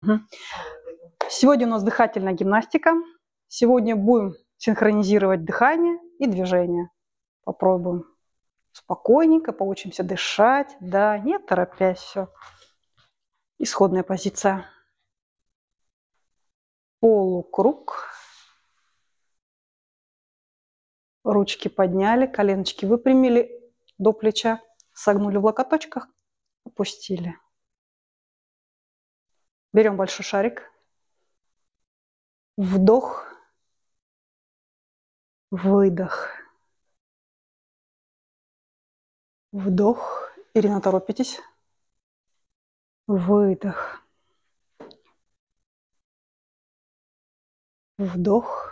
Сегодня у нас дыхательная гимнастика. Сегодня будем синхронизировать дыхание и движение. Попробуем спокойненько, поучимся дышать, да, не торопясь, все. Исходная позиция. Полукруг. Ручки подняли, коленочки выпрямили до плеча, согнули в локоточках, опустили. Берем большой шарик. Вдох, выдох. Вдох. Ирина, торопитесь. Выдох. Вдох.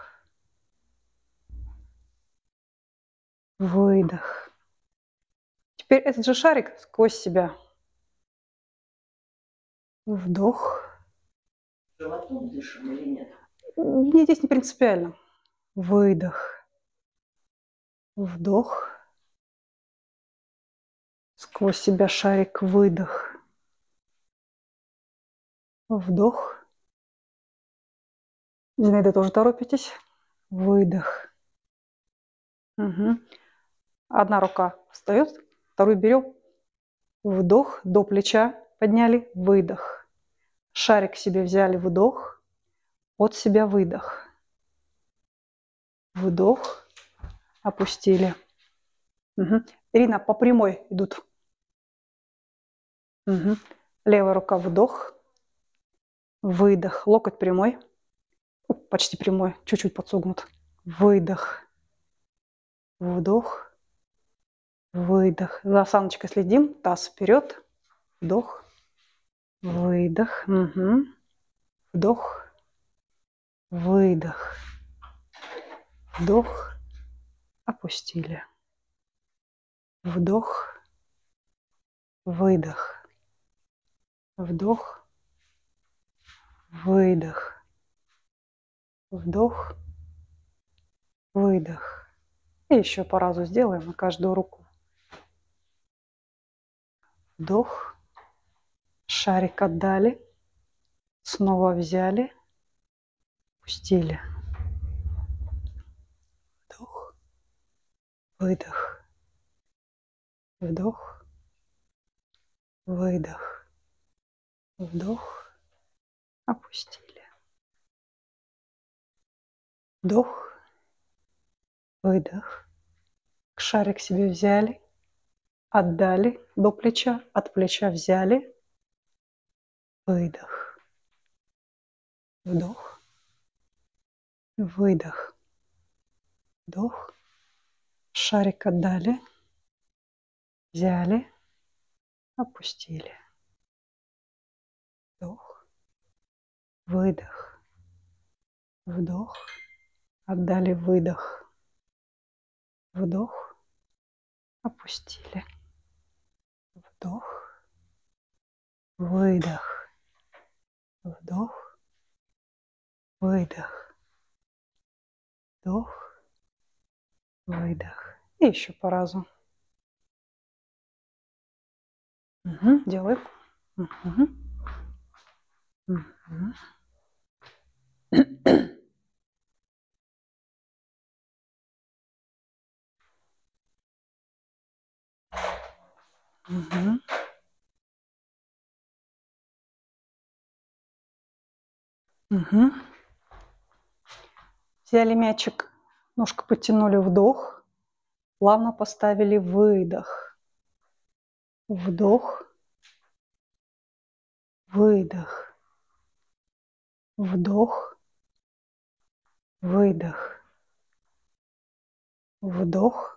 Выдох. Теперь этот же шарик сквозь себя. Вдох. Животом дышим или нет? Мне здесь не принципиально. Выдох. Вдох. Сквозь себя шарик. Выдох. Вдох. Зинаида, тоже торопитесь. Выдох. Угу. Одна рука встает, вторую берем. Вдох, до плеча подняли, выдох. Шарик себе взяли, вдох, от себя выдох. Вдох, опустили. Угу. Ирина, по прямой идут. Угу. Левая рука, вдох, выдох, локоть прямой, почти прямой, чуть-чуть подсогнут. Выдох, вдох, выдох. За осаночкой следим, таз вперед, вдох, выдох, угу. Вдох, выдох, вдох, опустили. Вдох, выдох, вдох, выдох, вдох, выдох. И еще по разу сделаем на каждую руку. Вдох, шарик отдали, снова взяли, пустили. Вдох, выдох, вдох, выдох, вдох, опустили. Вдох, выдох. Шарик себе взяли, отдали до плеча, от плеча взяли, выдох, вдох, выдох, вдох, шарик отдали, взяли, опустили. Вдох, выдох, вдох, отдали, выдох, вдох, опустили. Вдох, выдох, вдох, выдох, вдох, выдох. И еще по разу. Угу, делаем. Угу. Угу. Угу. Угу. Взяли мячик, ножку подтянули, вдох, плавно поставили, выдох, вдох, выдох, вдох, выдох, вдох,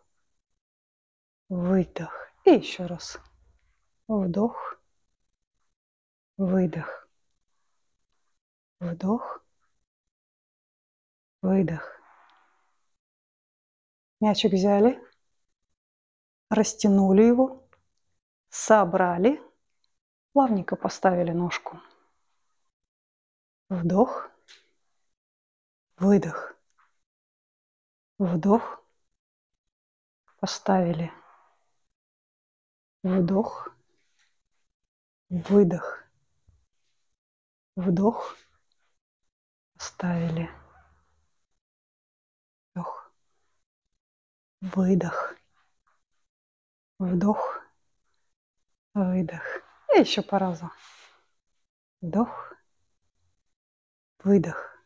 выдох. И еще раз. Вдох, выдох, вдох, выдох. Мячик взяли, растянули его, собрали, плавненько поставили ножку. Вдох, выдох, вдох, поставили. Вдох, выдох, Вдох. Оставили. Вдох. Выдох. Вдох. Выдох. И еще по разу. Вдох. Выдох.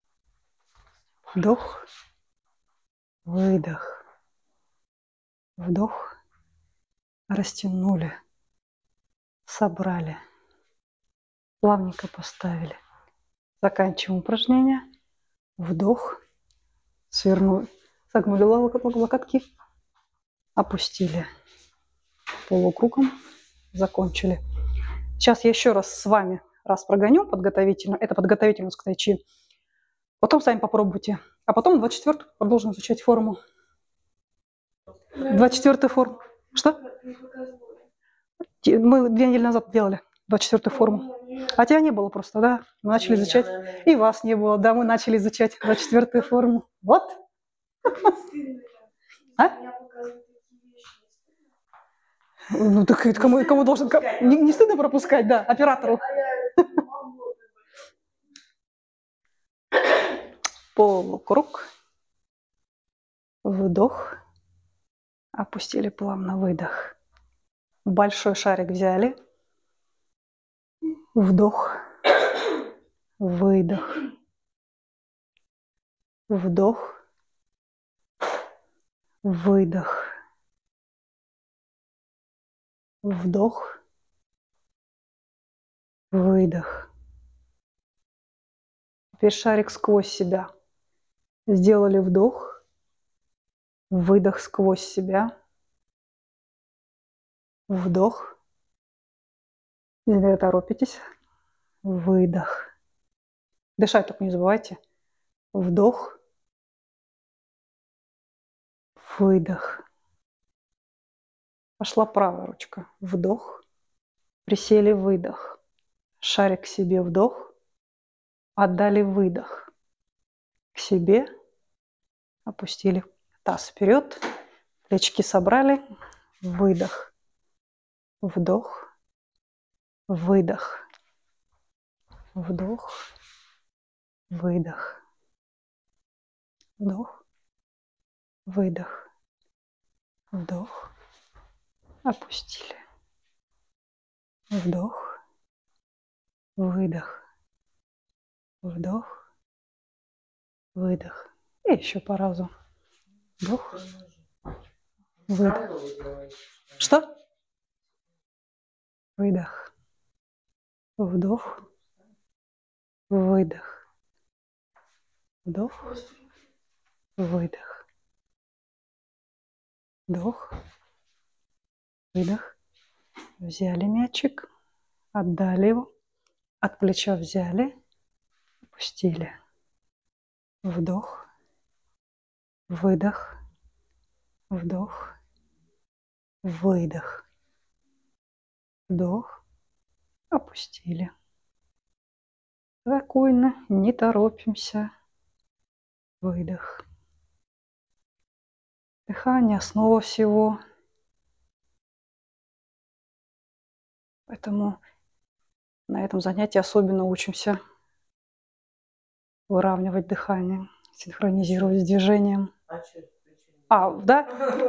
Вдох. Выдох. Вдох. Растянули. Собрали. Плавненько поставили. Заканчиваем упражнение. Вдох. Свернули. Согнули локотки. Опустили. Полукругом. Закончили. Сейчас я еще раз с вами прогоню подготовительно. Это подготовительно к тайчи. Потом сами попробуйте. А потом 24-ю продолжим изучать форму. 24-ю форму. Что? Мы 2 недели назад делали 24-ю форму. А тебя не было просто, да? Мы начали изучать. И вас не было, да? Мы начали изучать 24-ю форму. Вот. А? Ну так кому должен... Не стыдно пропускать, да, оператору. Полукруг. Вдох. Опустили плавно, выдох. Большой шарик взяли. Вдох. Выдох. Вдох. Выдох. Вдох. Выдох. Теперь шарик сквозь себя. Сделали вдох. Выдох сквозь себя. Вдох. Не торопитесь. Выдох. Дышать только не забывайте. Вдох. Выдох. Пошла правая ручка. Вдох. Присели, выдох. Шарик к себе, вдох. Отдали, выдох. К себе. Опустили таз вперед. Плечики собрали. Выдох. Вдох. Выдох. Вдох. Выдох. Вдох. Выдох. Вдох. Опустили. Вдох. Выдох. Вдох. Выдох. И еще по разу. Вдох. Выдох. Что? Выдох. Вдох. Выдох. Вдох. Выдох. Вдох. Выдох. Взяли мячик. Отдали его. От плеча взяли. Опустили. Вдох. Выдох. Вдох. Выдох. Вдох. Опустили. Спокойно, не торопимся. Выдох. Дыхание – основа всего. Поэтому на этом занятии особенно учимся выравнивать дыхание, синхронизировать с движением. Да?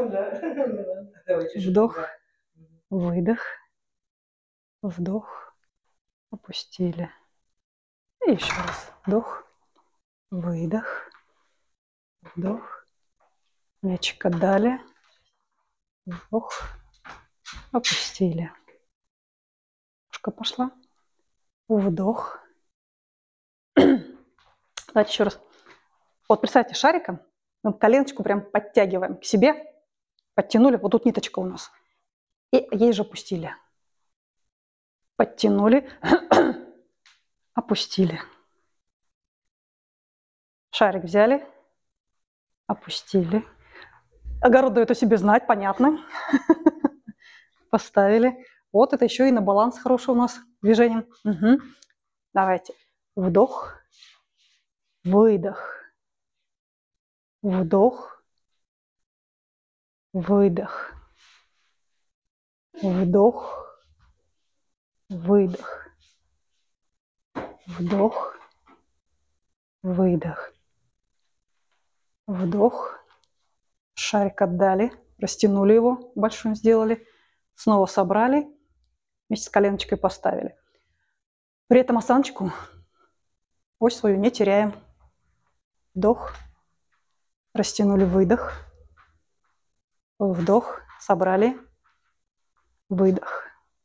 Вдох, выдох, вдох, опустили. И еще раз. Вдох, выдох, вдох. Мячик отдали. Вдох, опустили. Ножка пошла. Вдох. Давайте еще раз. Вот представьте, шариком мы коленочку прям подтягиваем к себе. Подтянули. Вот тут ниточка у нас. И ей же опустили. Подтянули. Опустили. Шарик взяли. Опустили. Огород дает о себе знать, понятно. Поставили. Вот это еще и на баланс хороший у нас движением. Угу. Давайте. Вдох. Выдох. Вдох. Выдох. Вдох. Выдох. Вдох. Выдох. Вдох. Шарик отдали. Растянули его. Большим сделали. Снова собрали. Вместе с коленочкой поставили. При этом осаночку, ось свою не теряем. Вдох. Растянули. Выдох. Вдох. Собрали. Выдох.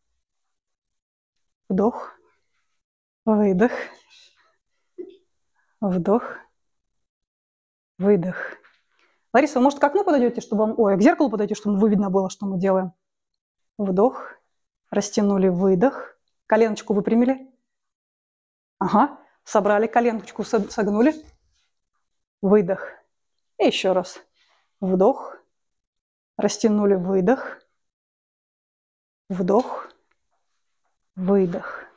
Вдох. Выдох. Вдох. Выдох. Лариса, вы, может, к окну подойдете, чтобы вам... Ой, к зеркалу подойдете, чтобы вы видно было, что мы делаем. Вдох. Растянули. Выдох. Коленочку выпрямили. Ага. Собрали. Коленочку согнули. Выдох. И еще раз. Вдох. Растянули. Выдох. Вдох. Выдох.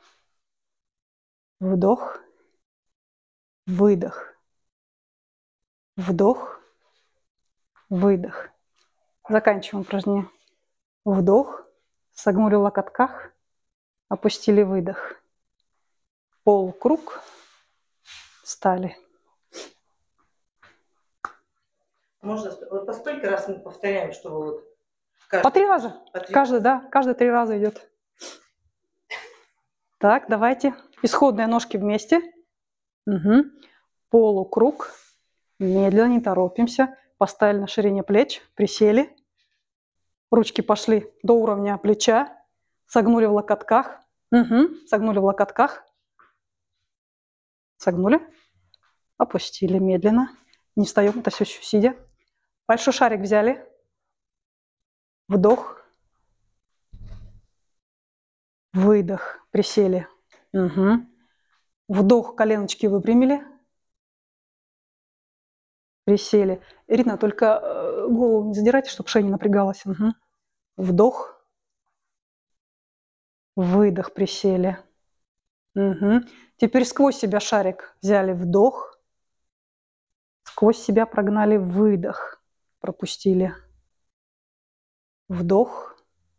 Вдох. Выдох. Вдох. Выдох. Заканчиваем упражнение. Вдох. Согнули в локотках. Опустили. Выдох. Полукруг. Встали. Можно вот по сколько раз мы повторяем, чтобы вот... По 3 раза. Каждый, да, каждые 3 раза идет. Так, давайте. Исходные ножки вместе. Угу. Полукруг. Медленно, не торопимся. Поставили на ширине плеч. Присели. Ручки пошли до уровня плеча. Согнули в локотках. Угу. Согнули в локотках. Согнули. Опустили медленно. Не встаем, это все еще сидя. Большой шарик взяли. Вдох. Выдох. Присели. Угу. Вдох. Коленочки выпрямили. Присели. Ирина, только голову не задирайте, чтобы шея не напрягалась. Угу. Вдох. Выдох. Присели. Угу. Теперь сквозь себя шарик взяли. Вдох. Сквозь себя прогнали. Выдох. Пропустили. Вдох.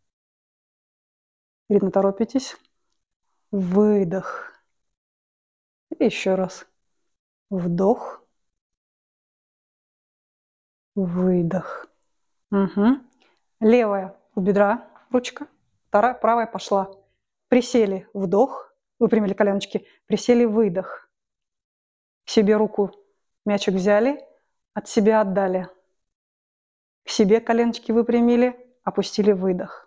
Ирина, торопитесь. Выдох. И еще раз. Вдох. Выдох. Угу. Левая у бедра ручка. Вторая, правая пошла. Присели. Вдох. Выпрямили коленочки. Присели. Выдох. К себе руку. Мячик взяли. От себя отдали. К себе коленочки выпрямили. Опустили. Выдох.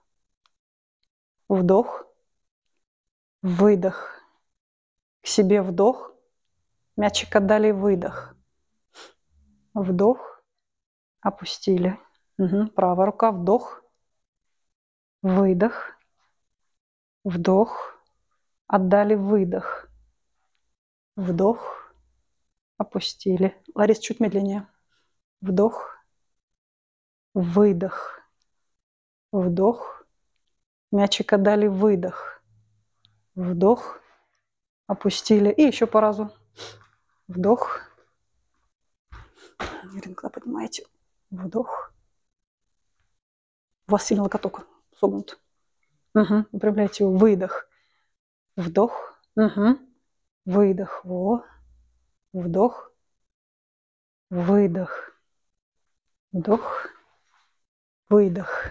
Вдох. Выдох. К себе вдох. Мячик отдали. Выдох. Вдох. Опустили. Угу. Правая рука. Вдох. Выдох. Вдох. Отдали. Выдох. Вдох. Опустили. Ларис, чуть медленнее. Вдох. Выдох. Вдох. Мячик отдали. Выдох. Вдох. Опустили. И еще по разу. Вдох. Иринка, поднимаете. Вдох. У вас сильно локоток согнут. Угу. Выпрямляйте его. Выдох. Вдох. Угу. Выдох. Во. Вдох. Выдох. Вдох. Выдох.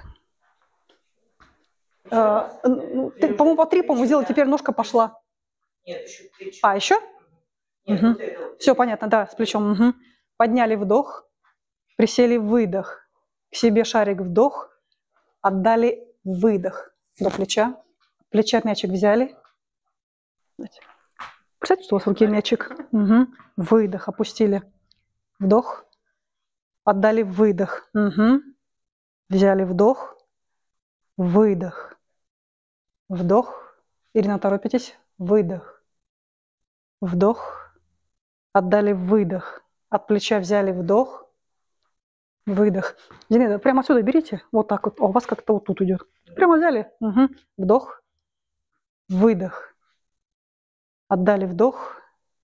Ты, по-моему, по 3, по-моему, сделал. Теперь ножка пошла. Нет, еще плечо. А, еще? Нет, Угу. вот это. Все понятно, да, с плечом. Угу. Подняли. Вдох. Присели. Выдох. К себе шарик. Вдох. Отдали. Выдох. До плеча. Плеча мячик взяли. Представьте, что у вас в руке мячик. Угу. Выдох. Опустили. Вдох. Отдали. Выдох. Угу. Взяли. Вдох. Выдох. Вдох. Ирина, торопитесь. Выдох. Вдох. Отдали. Выдох. От плеча взяли. Вдох. Выдох. Зинаида, прямо отсюда берите. Вот так вот. А у вас как-то вот тут идет. Прямо взяли. Угу. Вдох. Выдох. Отдали. Вдох.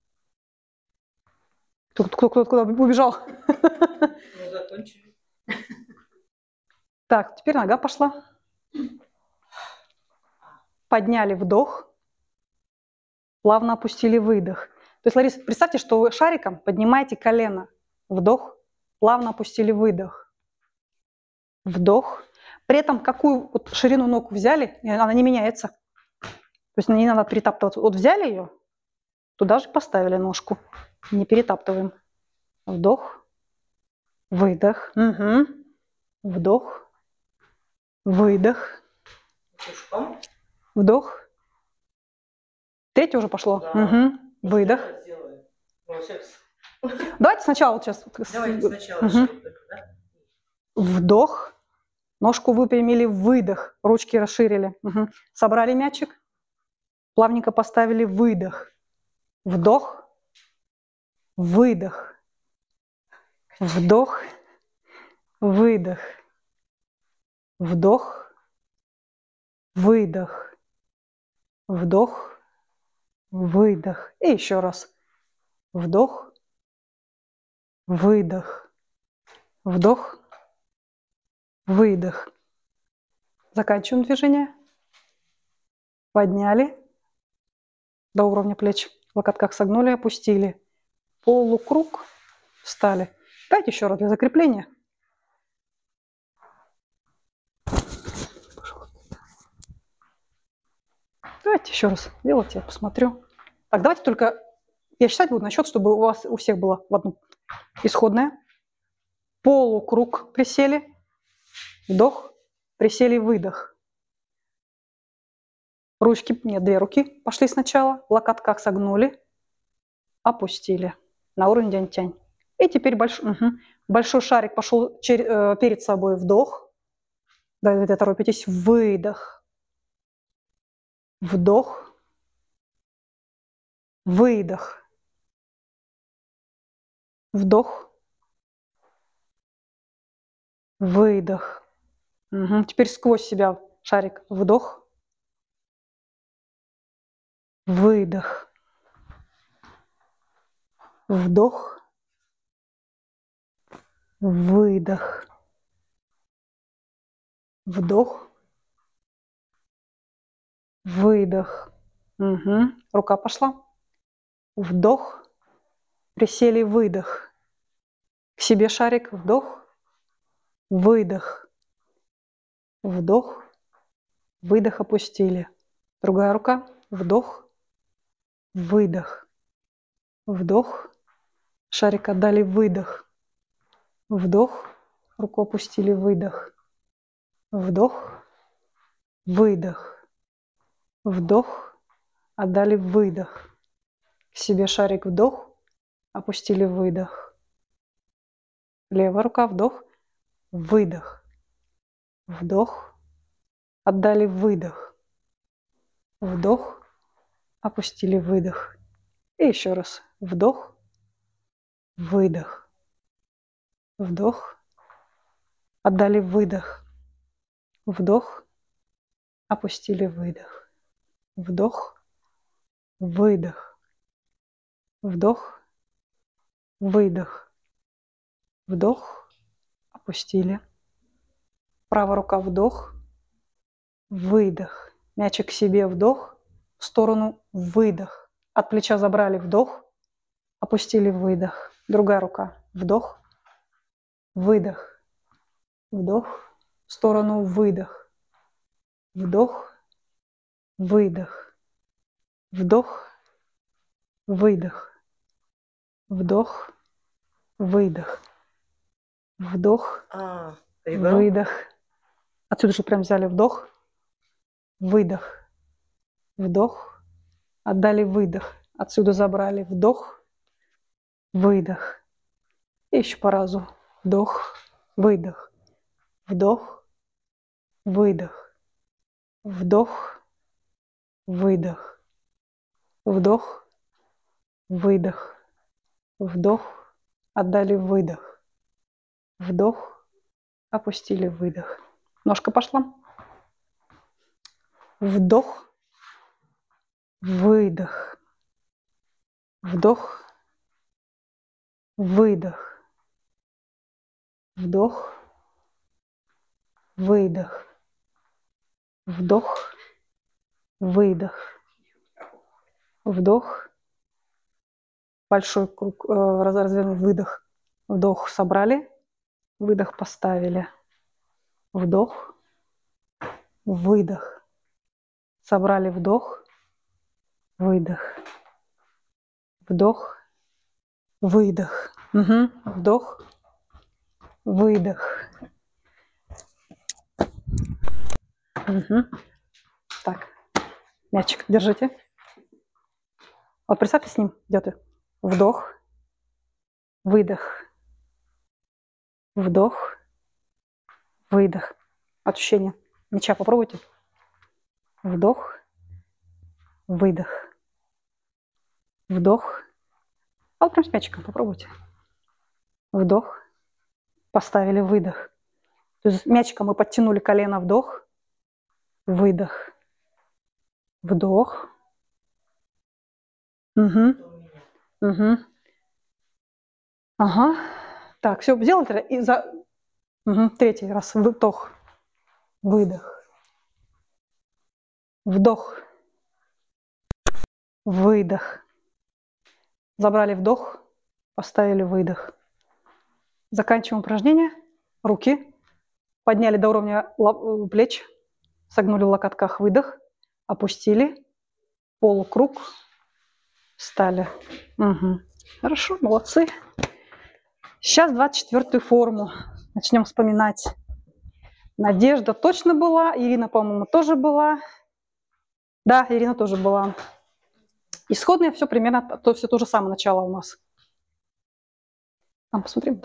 Кто куда убежал? Ну, закончили. Так, теперь нога пошла. Подняли. Вдох. плавно опустили, выдох. То есть, Лариса, представьте, что вы шариком поднимаете колено. Вдох, плавно опустили, выдох. Вдох. При этом какую вот ширину ног взяли, и она не меняется. То есть не надо перетаптываться. Вот взяли ее, туда же поставили ножку. Не перетаптываем. Вдох, выдох. Угу. Вдох, выдох. Пушком. Вдох. Третье уже пошло. Да. Угу. Выдох. Давайте сначала вот сейчас. Давайте сначала. Угу. Да? Вдох. Ножку выпрямили, выдох. Ручки расширили. Угу. Собрали мячик. Плавненько поставили, выдох. Вдох. Выдох. Вдох. Выдох. Вдох. Выдох. Вдох. Выдох. И еще раз. Вдох. Выдох. Вдох. Выдох. Заканчиваем движение. Подняли до уровня плеч. В локотках согнули, опустили. Полукруг. Встали. Давайте еще раз для закрепления. Давайте еще раз делайте, я посмотрю. Так, давайте только я считать буду на счет, чтобы у вас у всех было в одну. Исходная. Полукруг присели. Вдох. Присели, выдох. Ручки, нет, две руки пошли сначала. В локотках согнули. Опустили. На уровень дянь-тянь. И теперь большой шарик пошел перед собой. Вдох. Да, вы торопитесь. Выдох. Вдох. Выдох. Вдох. Выдох. Угу. Теперь сквозь себя шарик. Вдох. Выдох. Вдох. Выдох. Вдох. Выдох. Угу. Рука пошла. Вдох. Присели, выдох. К себе шарик. Вдох. Выдох. Вдох. Выдох, опустили. Другая рука. Вдох. Выдох. Вдох. Шарик отдали, выдох. Вдох. Руку опустили, выдох. Вдох. Выдох. Вдох. Отдали, выдох. К себе шарик, вдох. Опустили, выдох. Левая рука, вдох. Выдох. Вдох. Отдали, выдох. Вдох. Опустили, выдох. И еще раз. Вдох. Выдох. Вдох. Отдали, выдох. Вдох. Опустили, выдох. Вдох. Выдох. Вдох. Выдох. Вдох. Опустили. Правая рука, вдох. Выдох. Мячик к себе, вдох. В сторону, выдох. От плеча забрали, вдох. Опустили, выдох. Другая рука, вдох. Выдох. Вдох. В сторону, выдох. Вдох. Выдох. Вдох. Выдох. Вдох. Выдох. Вдох. Выдох. Отсюда же прям взяли вдох. Выдох. Вдох. Отдали, выдох. Отсюда забрали вдох. Выдох. И еще по разу. Вдох. Выдох. Вдох. Выдох. Вдох. Выдох. Вдох. Выдох. Вдох. Отдали, выдох. Вдох. Опустили, выдох. Ножка пошла. Вдох. Выдох. Вдох. Выдох. Вдох. Выдох. Вдох. Выдох. вдох, большой круг, развернул, выдох, вдох, собрали, выдох, поставили, вдох, выдох, собрали, вдох, выдох, вдох, выдох, вдох, выдох. Так, мячик держите. Вот представьте, с ним идет вдох, выдох, вдох, выдох. Ощущение мяча попробуйте. Вдох, выдох, вдох. А вот прям с мячиком попробуйте. Вдох, поставили, выдох. То есть мячиком мы подтянули колено, вдох, выдох, вдох. Ага. Так, все, сделали. И за третий раз вдох, выдох, вдох, выдох. Забрали вдох, поставили, выдох. Заканчиваем упражнение. Руки подняли до уровня плеч, согнули в локотках, выдох, опустили, полукруг, встали. Хорошо, молодцы. Сейчас 24-ю форму начнем вспоминать. Надежда точно была, Ирина, по-моему, тоже была. Да, Ирина тоже была. Исходное все примерно, все то же самое начало у нас. Там посмотрим.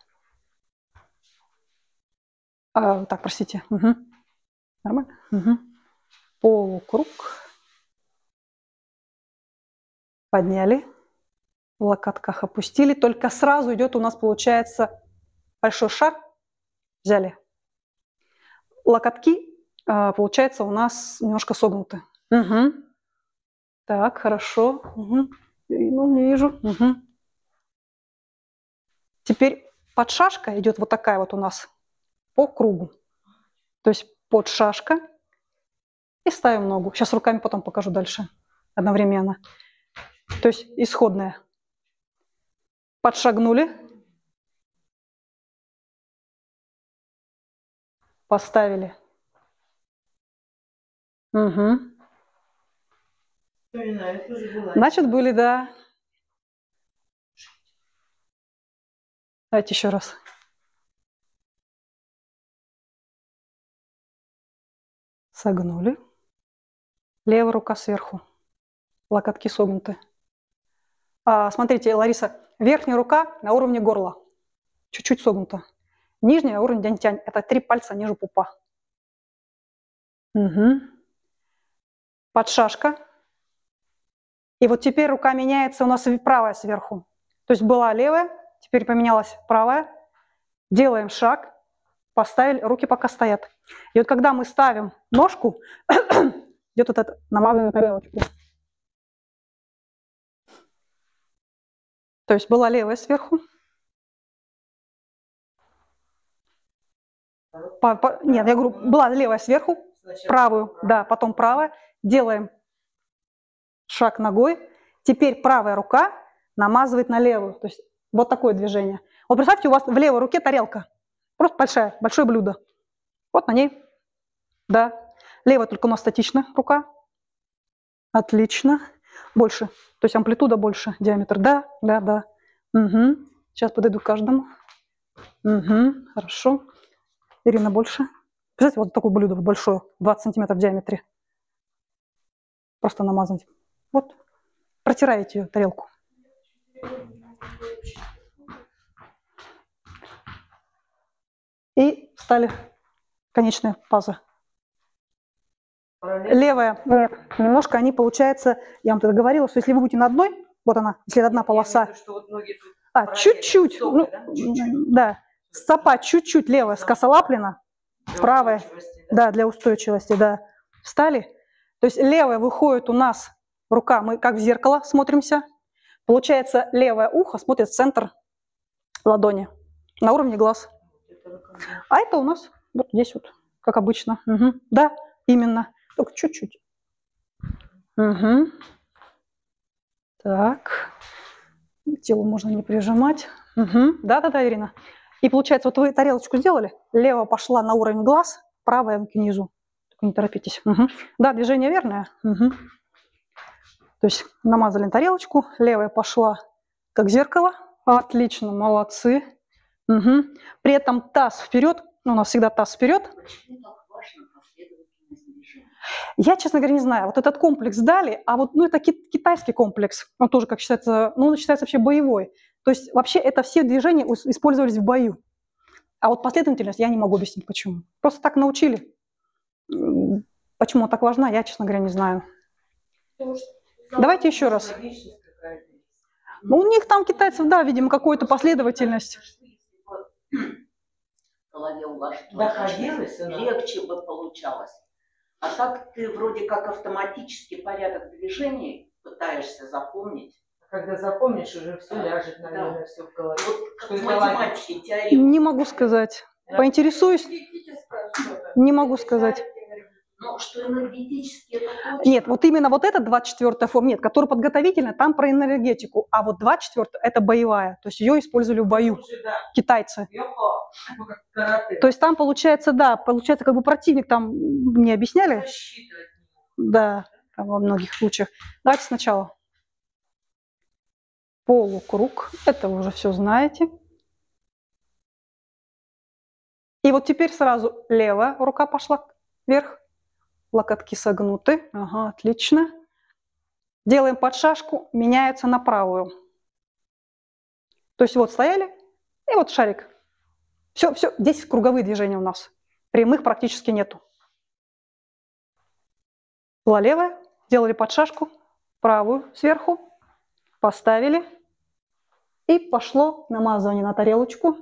Так, простите. Нормально? Полукруг. Подняли. В локотках опустили. Только сразу идет у нас, получается, большой шаг. Взяли. Локотки, получается, у нас немножко согнуты. Так, хорошо. Ну, не вижу. Теперь подшашка идет вот такая вот у нас по кругу. То есть подшашка. И ставим ногу. Сейчас руками потом покажу дальше. Одновременно. То есть исходная. Подшагнули. Поставили. Значит, были, да. Давайте еще раз. Согнули. Левая рука сверху. Локотки согнуты. Смотрите, Лариса, верхняя рука на уровне горла. Чуть-чуть согнута. Нижняя уровень дянь-тянь. Это 3 пальца ниже пупа. Подшашка. И вот теперь рука меняется у нас правая сверху. То есть была левая, теперь поменялась правая. Делаем шаг. Поставили, руки пока стоят. И вот когда мы ставим ножку, идет вот это намазанную тарелочку. То есть была левая сверху. Нет, я говорю, была левая сверху, правую, да, потом правая. Делаем шаг ногой. Теперь правая рука намазывает на левую. То есть вот такое движение. Вот представьте, у вас в левой руке тарелка. Просто большое блюдо. Вот на ней, да. Левая только у нас статичная рука. Отлично. Больше. То есть амплитуда больше, диаметр. Да. Сейчас подойду к каждому. Хорошо. Ирина больше. Представьте, вот такое блюдо, вот большое, 20 сантиметров в диаметре. Просто намазать. Вот. Протираете ее, тарелку. И встали. Конечная паза. Левая. Нет, немножко они, получается, я вам тогда говорила, что если вы будете на одной, вот она, если одна полоса. Чуть-чуть. Да. Стопа чуть-чуть левая скосолаплена. Правая. Да, для устойчивости, да. Встали. То есть левая выходит у нас рука, мы как в зеркало смотримся. Получается, левое ухо смотрит в центр ладони, на уровне глаз. А это у нас вот здесь вот, как обычно. Да, именно. Только чуть-чуть. Так. Тело можно не прижимать. Угу. Да-да-да, Ирина. И получается, вот вы тарелочку сделали, левая пошла на уровень глаз, правая к низу. Только не торопитесь. Угу. Да, движение верное. Угу. То есть намазали тарелочку, левая пошла как зеркало. Отлично, молодцы. Угу. При этом таз вперед. Ну, у нас всегда таз вперед. Почему так важно последовательность движения? Я, честно говоря, не знаю. Вот этот комплекс дали, а вот это китайский комплекс. Он тоже, как считается, он считается вообще боевой. То есть вообще это все движения использовались в бою. А вот последовательность я не могу объяснить, почему. Просто так научили. Почему так важна, я, честно говоря, не знаю. Давайте еще раз. Ну, у них там, китайцев, да, видимо, какую-то последовательность. В голове уложить, легче бы получалось. А так ты вроде как автоматический порядок движений пытаешься запомнить. Когда запомнишь, уже все ляжет, наверное, все в голове. Вот как в математике теорема. Не могу сказать. Поинтересуюсь. Не могу сказать. Ну, что энергетически это точно. Нет, вот именно вот эта 24-я форма, нет, которая подготовительная, там про энергетику, а вот 24-я – это боевая, то есть ее использовали в бою китайцы. То есть там получается, да, получается как бы противник, там не объясняли? Да, там во многих случаях. Давайте сначала. Полукруг, это вы уже все знаете. И вот теперь сразу левая рука пошла вверх. Локотки согнуты. Ага, отлично. Делаем подшажку, меняется на правую. То есть вот стояли, и вот шарик. Все, здесь круговые движения у нас. Прямых практически нету. Была левая, делали подшажку, правую сверху, поставили. И пошло намазывание на тарелочку.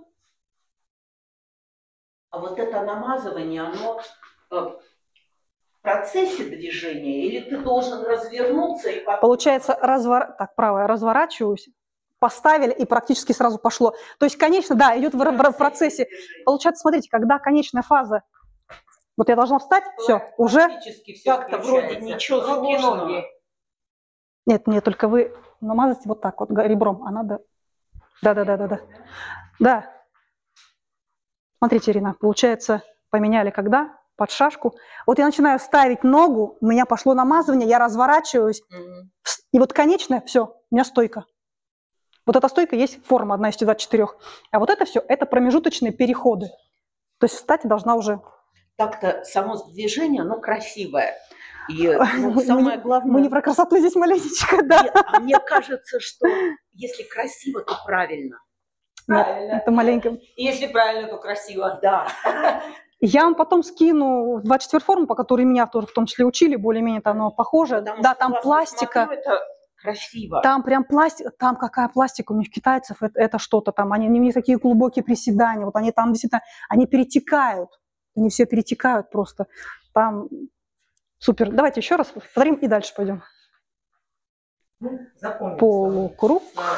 А вот это намазывание, оно... в процессе движения, или ты должен развернуться и потом... Получается, так, правая, разворачиваюсь, поставили, и практически сразу пошло. То есть, конечно, да, идет в процессе. Получается, смотрите, когда конечная фаза, вот я должна встать, все, уже... Как-то вроде ничего сложного. Нет, мне только вы намазываете вот так вот ребром, а надо... Да. Да. Смотрите, Ирина, получается, поменяли когда? Под шашку. Вот я начинаю ставить ногу, у меня пошло намазывание, я разворачиваюсь, и вот конечное, все, у меня стойка. Вот эта стойка есть форма, одна из 24. А вот это все, это промежуточные переходы. То есть встать должна уже... Так-то само движение, оно красивое. И самое главное... Мы не про красоту здесь маленечко, да. Нет, а мне кажется, что если красиво, то правильно. Правильно. Нет, это маленько. Если правильно, то красиво. Да. Я вам потом скину 24 форму, по которой меня тоже в том числе учили, более-менее оно похоже. Потому да, что там пластика. Смотрю, это красиво. Там прям пластика, там какая пластика у них китайцев, это что-то там. У них такие глубокие приседания, вот они там действительно, они перетекают. Они все перетекают просто. Там супер. Давайте еще раз повторим и дальше пойдем. Запомним. Полукруг.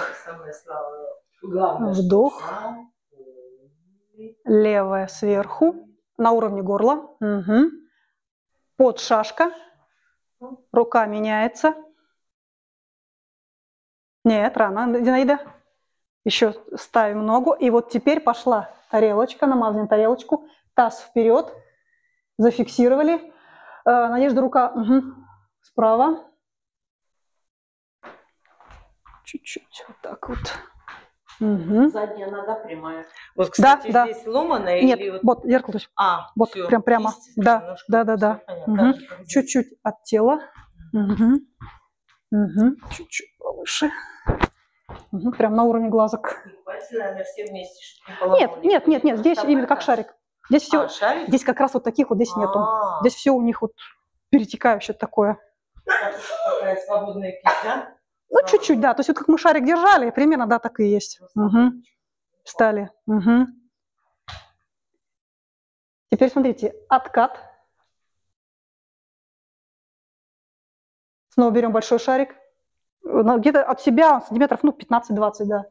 Вдох. Левая сверху. На уровне горла. Угу. Под шашка. Рука меняется. Нет, рано, Зинаида. Еще ставим ногу. И вот теперь пошла тарелочка, намазываем тарелочку. Таз вперед. Зафиксировали. Надежда, рука справа. Чуть-чуть вот так вот. Угу. Задняя нога прямая. Вот, кстати, да, здесь ломаная? Нет, или вот зеркало. Вот всё, прям прямо. Да. Угу. Чуть-чуть от тела. Угу. Угу. Чуть-чуть повыше. Угу. Прям на уровне глазок. Пальцы, наверное, все вместе. Нет. Здесь именно как шарик. Здесь все. Шарик? Здесь как раз вот таких вот здесь нету. Здесь все у них вот перетекающее такое. Такая свободная кисть, да? Ну, чуть-чуть, да. То есть вот как мы шарик держали, примерно, да, так и есть. Угу. Встали. Угу. Теперь смотрите, откат. Снова берем большой шарик. Где-то от себя сантиметров, 15-20, да.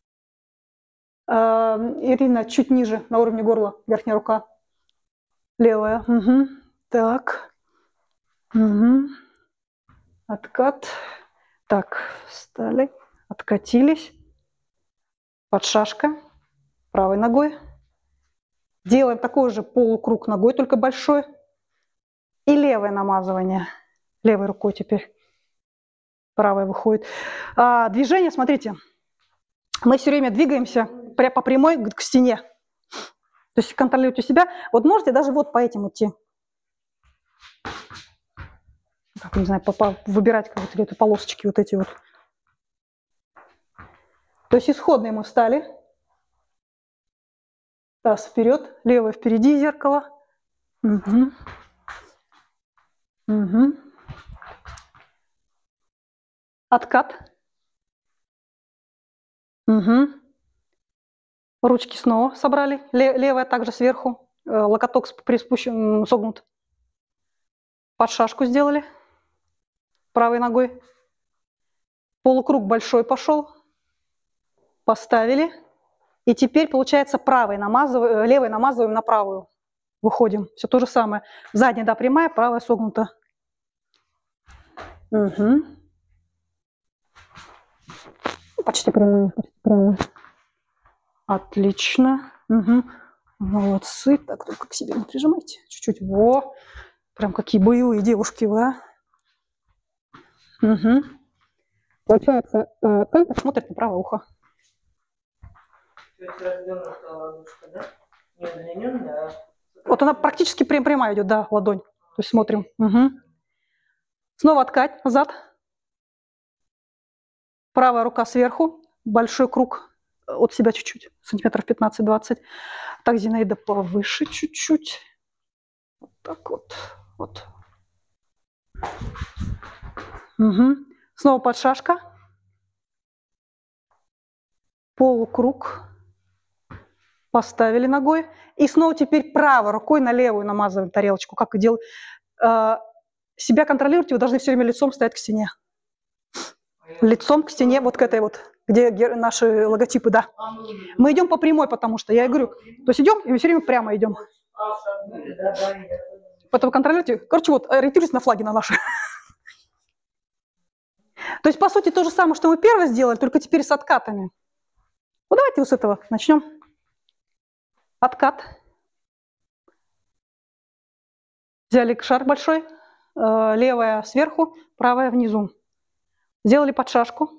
Ирина, чуть ниже, на уровне горла, верхняя рука. Левая. Угу. Так. Угу. Откат. Так, встали, откатились. Подшашка правой ногой. Делаем такой же полукруг ногой, только большой. И левое намазывание. Левой рукой теперь. Правая выходит. Движение, смотрите. Мы все время двигаемся по прямой к стене. То есть контролируйте себя. Вот можете даже вот по этим идти. Как, не знаю, выбирать как-то эту полосочки вот эти вот. То есть исходные мы встали. Таз вперед, левое впереди зеркало. Угу. Угу. Откат. Угу. Ручки снова собрали. Левая также сверху. Локоток приспущен, согнут. Подшашку сделали. Правой ногой. Полукруг большой пошел. Поставили. И теперь, получается, левой намазываем на правую. Выходим. Все то же самое. Задняя, да, прямая, правая согнута. Угу. Почти прямая. Отлично. Угу. Молодцы. Так, только к себе не прижимайте. Чуть-чуть. Во. Прям какие боевые девушки вы, а. Угу. Получается, центр смотрит на правое ухо. То есть развернутая ладошка, да? Не удлиненная, а... Вот она практически прямая идет, да, ладонь. То есть смотрим. Угу. Снова откать назад. Правая рука сверху. Большой круг от себя чуть-чуть. Сантиметров 15-20. Так, Зинаида, повыше чуть-чуть. Вот так вот. Вот. Угу. Снова подшашка. Полукруг. Поставили ногой. И снова теперь правой рукой на левую намазываем тарелочку. Как и делать. Себя контролируйте, вы должны все время лицом стоять к стене. Лицом к стене, вот к этой вот, где наши логотипы, да. Мы идем по прямой, потому что, я и говорю, то есть идем, и мы все время прямо идем. Поэтому контролируйте. Короче, вот, ориентируйтесь на флаги на наши. То есть, по сути, то же самое, что мы первое сделали, только теперь с откатами. Ну, давайте вот с этого начнем. Откат. Взяли шар большой, левая сверху, правая внизу. Сделали подшашку.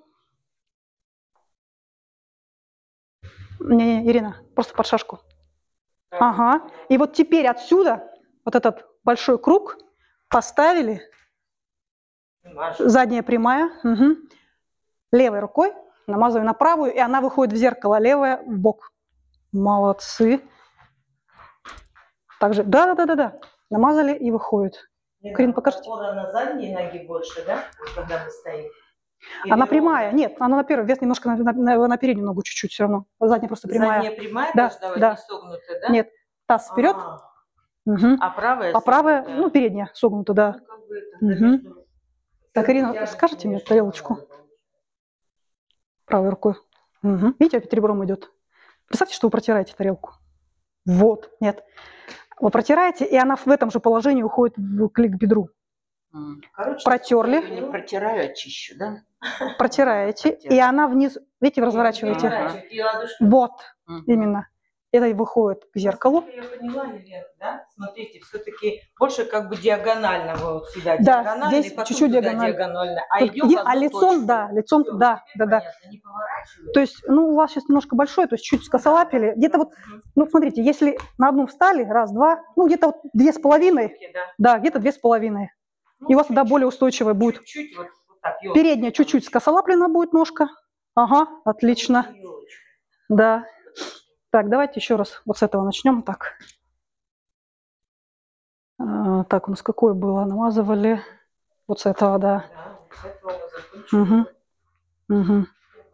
Не, Ирина, просто подшашку. Ага. И вот теперь отсюда вот этот большой круг поставили. Задняя прямая. Угу. Левой рукой намазываем на правую, и она выходит в зеркало, левая в бок. Молодцы. Также, да. Намазали и выходит. Карин, покажите. Опора на задние ноги больше, да? Когда мы стоим. Или она прямая. Нет, она на первую. Вес немножко на переднюю ногу чуть-чуть все равно. Задняя просто прямая. Задняя прямая да, должна быть, да. не согнутая, да? Нет, таз вперед. Угу. А правая? А правая, ну, передняя согнута, да. Ну, как бы это, угу. Так, Ирина, скажите мне тарелочку. Правой рукой. Угу. Видите, опять ребром идет. Представьте, что вы протираете тарелку. Вот, нет. Вы протираете, и она в этом же положении уходит к бедру. Короче, протерли. Я не протираю, а чищу, да? Протираете, и она вниз, видите, вы разворачиваете. Вот, именно. Это и выходит к зеркалу. Я поняла, Елена, да? Смотрите, все-таки больше как бы диагонально вы вот сюда. Да, диагонально, здесь чуть-чуть диагонально. А идем лицом, да, лицом, всё, да. То есть, ну, у вас сейчас немножко большой, то есть чуть скосолапили. Где-то вот, ну, смотрите, если на одну встали, раз, два, ну, где-то вот 2,5. Да, где-то 2,5. И у вас тогда более устойчивая будет. Чуть-чуть, вот так, передняя чуть-чуть скосолаплена будет ножка. Ага, отлично. Да. Так, давайте еще раз вот с этого начнем. Так, так, у нас какое было? Намазывали вот с этого, да. Угу. Угу.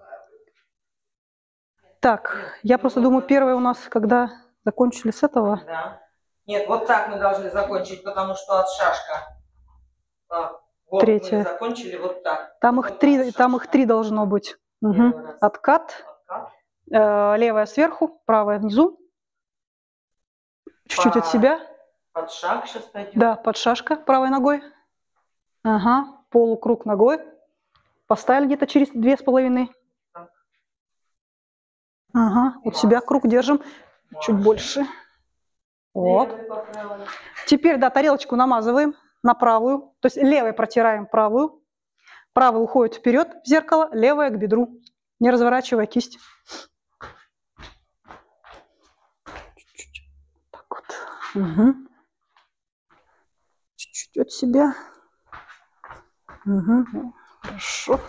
Так, я просто думаю, первое у нас, когда закончили с этого. Да. Нет, вот так мы должны закончить, потому что от шашка. Вот третье. Мы закончили вот так. Там их три должно быть. Угу. Откат. Левая сверху, правая внизу. Чуть-чуть от себя. Под шаг сейчас пойдем. Да, подшашка правой ногой. Ага, полукруг ногой. Поставили где-то через 2,5. Ага, вот себя круг держим. Чуть больше. Вот. Теперь, да, тарелочку намазываем на правую. То есть левой протираем правую. Правая уходит вперед в зеркало, левая к бедру, не разворачивая кисть. Чуть-чуть. Так вот. Угу. Чуть-чуть от себя. Угу. Хорошо.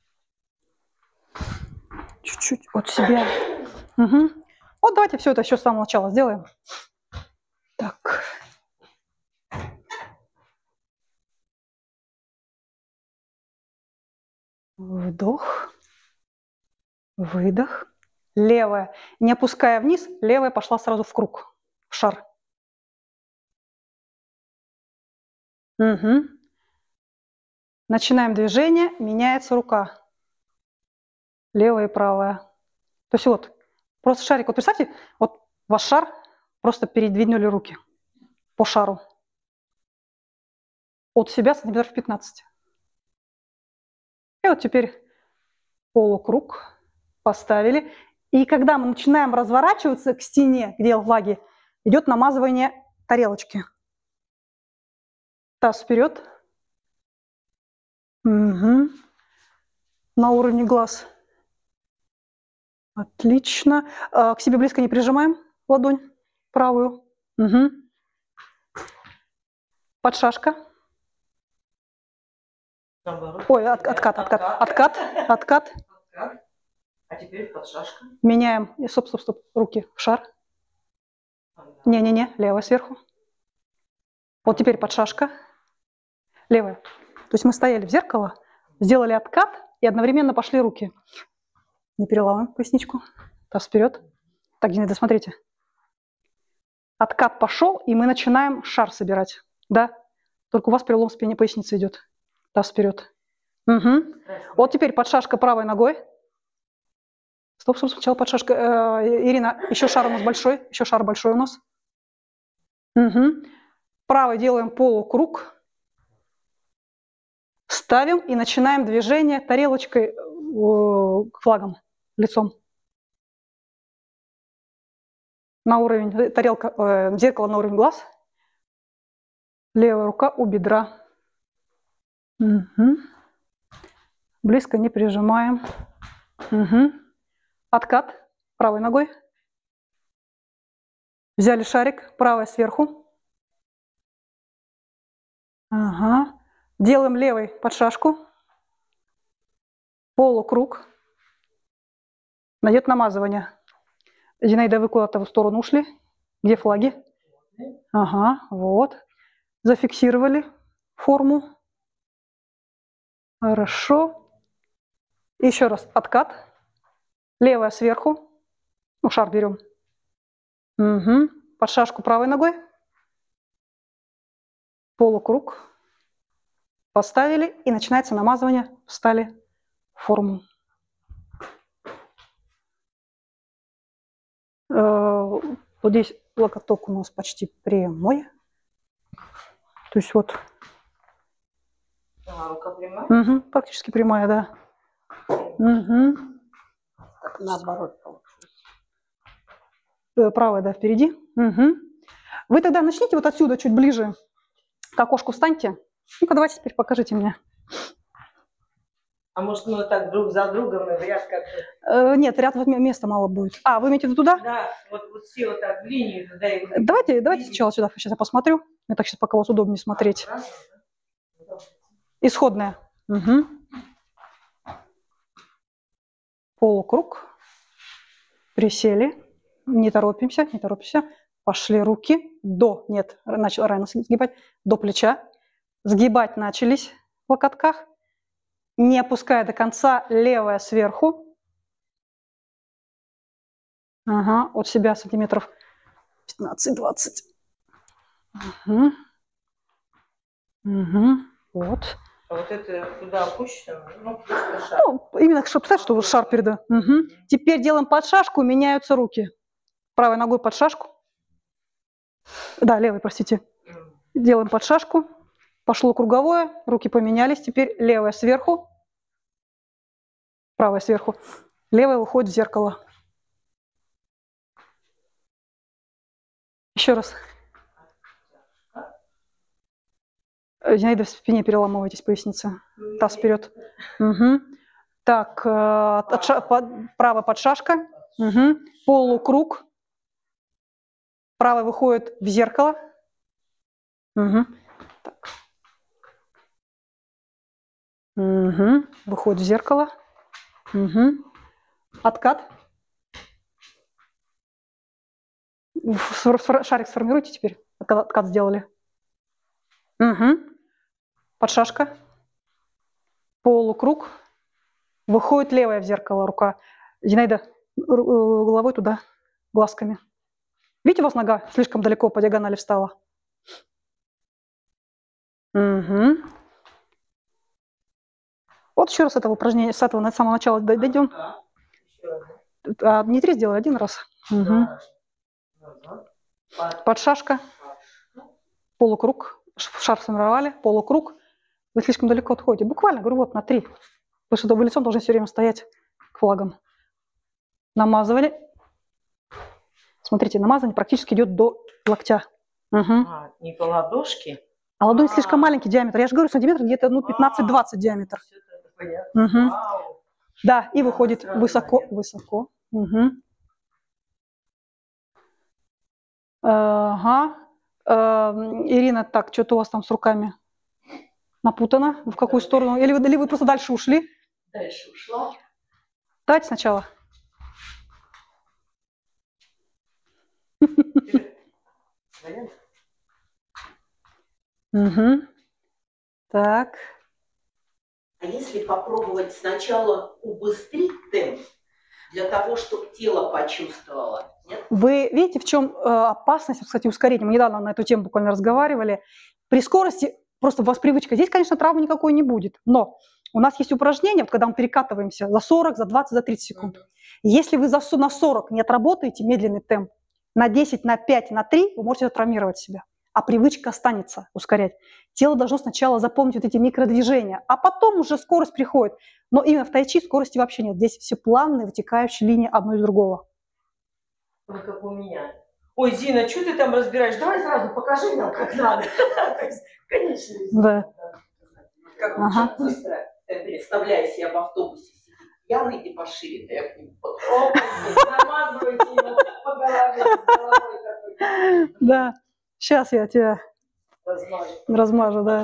Чуть-чуть от себя. Угу. Вот давайте все это еще с самого начала сделаем. Так. Вдох. Выдох. Левая. Не опуская вниз, левая пошла сразу в круг, в шар. Угу. Начинаем движение, меняется рука. Левая и правая. То есть вот, просто шарик. Вот представьте, вот ваш шар, просто передвинули руки по шару. От себя сантиметров 15. И вот теперь полукруг поставили. И когда мы начинаем разворачиваться к стене, где флаги, идет намазывание тарелочки. Таз вперед. Угу. На уровне глаз. Отлично. К себе близко не прижимаем ладонь правую. Угу. Подшашка. Наоборот. Ой, откат. А теперь подшашка. Меняем. Стоп. Руки в шар. Не-не-не, левая сверху. Вот теперь подшашка. Левая. То есть мы стояли в зеркало, сделали откат и одновременно пошли руки. Не переламываем поясничку. Таз вперед. Так, Зинаида, смотрите. Откат пошел, и мы начинаем шар собирать. Да? Только у вас перелом в спине поясницы идет. Таз вперед. Угу. Вот теперь подшашка правой ногой. Стоп, сначала подшашка. Ирина, еще шар у нас большой. Еще шар большой у нас. Угу. Правой делаем полукруг. Ставим и начинаем движение тарелочкой к флагам, лицом. На уровень, зеркало на уровень глаз. Левая рука у бедра. Угу. Близко не прижимаем. Угу. Откат правой ногой. Взяли шарик, правая сверху. Ага. Делаем левой подшашку. Полукруг. Найдет намазывание. Зинаида, вы куда-то в сторону ушли. Где флаги? Ага, вот. Зафиксировали форму. Хорошо. Еще раз откат. Левая сверху. Ну, шар берем. Угу. Подшашку правой ногой. Полукруг. Поставили. И начинается намазывание. Встали в форму. Вот здесь локоток у нас почти прямой. То есть вот. Рука прямая? Угу, практически прямая, да. Угу. Как наоборот получилось. Правая, да, впереди. Угу. Вы тогда начните вот отсюда, чуть ближе к окошку встаньте. Ну-ка, давайте теперь покажите мне. А может, мы так друг за другом и в ряд как-то? Нет, ряд места мало будет. А, вы имеете в виду туда? Да, вот все вот так в линию туда и... Давайте сначала сюда, сейчас я посмотрю. Мне так сейчас пока вас удобнее смотреть. Исходная. Угу. Полукруг. Присели. Не торопимся. Пошли руки до, нет, начал рано сгибать, до плеча. Сгибать начались в локотках. Не опуская до конца, левая сверху. Ага, от себя сантиметров 15-20. Угу. Угу. Вот. А вот это туда опущено, ну, просто шар. Ну, именно, чтобы представить, что шар передо. Угу. Теперь делаем подшашку, меняются руки. Правой ногой подшашку. Да, левой, простите. Делаем подшашку. Пошло круговое, руки поменялись. Теперь левая сверху. правая сверху. Левая уходит в зеркало. Еще раз. Зинаида, в спине переламывайтесь, поясница. Таз вперед. Угу. Так, правая подшашка. Угу. Полукруг. Правая выходит в зеркало. Угу. Так. Угу. Выходит в зеркало. Угу. Откат. Шарик сформируйте теперь. Откат сделали. Угу. Подшашка. Полукруг. Выходит левая в зеркало рука. Зинаида, головой туда, глазками. Видите, у вас нога слишком далеко по диагонали встала? Угу. Вот еще раз этого упражнения, с этого самого начала дойдем. Не 3 сделай, 1 раз. Угу. Подшашка. Полукруг. Шар сформировали. Полукруг. Вы слишком далеко отходите. Буквально, говорю, вот на 3. Потому что вы лицом должны все время стоять к флагам. Намазывали. Смотрите, намазывание практически идет до локтя. Угу. Не по ладошке? А ладонь слишком маленький диаметр. Я же говорю, сантиметр где-то 15-20 диаметр. Угу. Да, и выходит высоко. Угу. Ага. Ирина, так, что-то у вас там с руками напутано. В какую сторону? Или вы просто дальше ушли? Дальше ушла. Давайте сначала. Угу. Так. А если попробовать сначала убыстрить темп, для того, чтобы тело почувствовало? Нет? Вы видите, в чем опасность, кстати, ускорения? Мы недавно на эту тему буквально разговаривали. При скорости просто у вас привычка. Здесь, конечно, травмы никакой не будет, но у нас есть упражнение, вот когда мы перекатываемся за 40, за 20, за 30 секунд. Если вы на 40 не отработаете медленный темп, на 10, на 5, на 3 вы можете травмировать себя. А привычка останется ускорять. Тело должно сначала запомнить вот эти микродвижения, а потом уже скорость приходит. Но именно в тайчи скорости вообще нет. Здесь все плавные, вытекающие линии одно из другого. Ой, как у меня. Ой, Зина, что ты там разбираешь? Давай сразу покажи нам, как надо. Конечно. Да. Как очень быстро. Представляю себя в автобусе. Пьяный и пошире, я к нему подхожу. Намазывайте его по голове. Да. Сейчас я тебя размажу, да.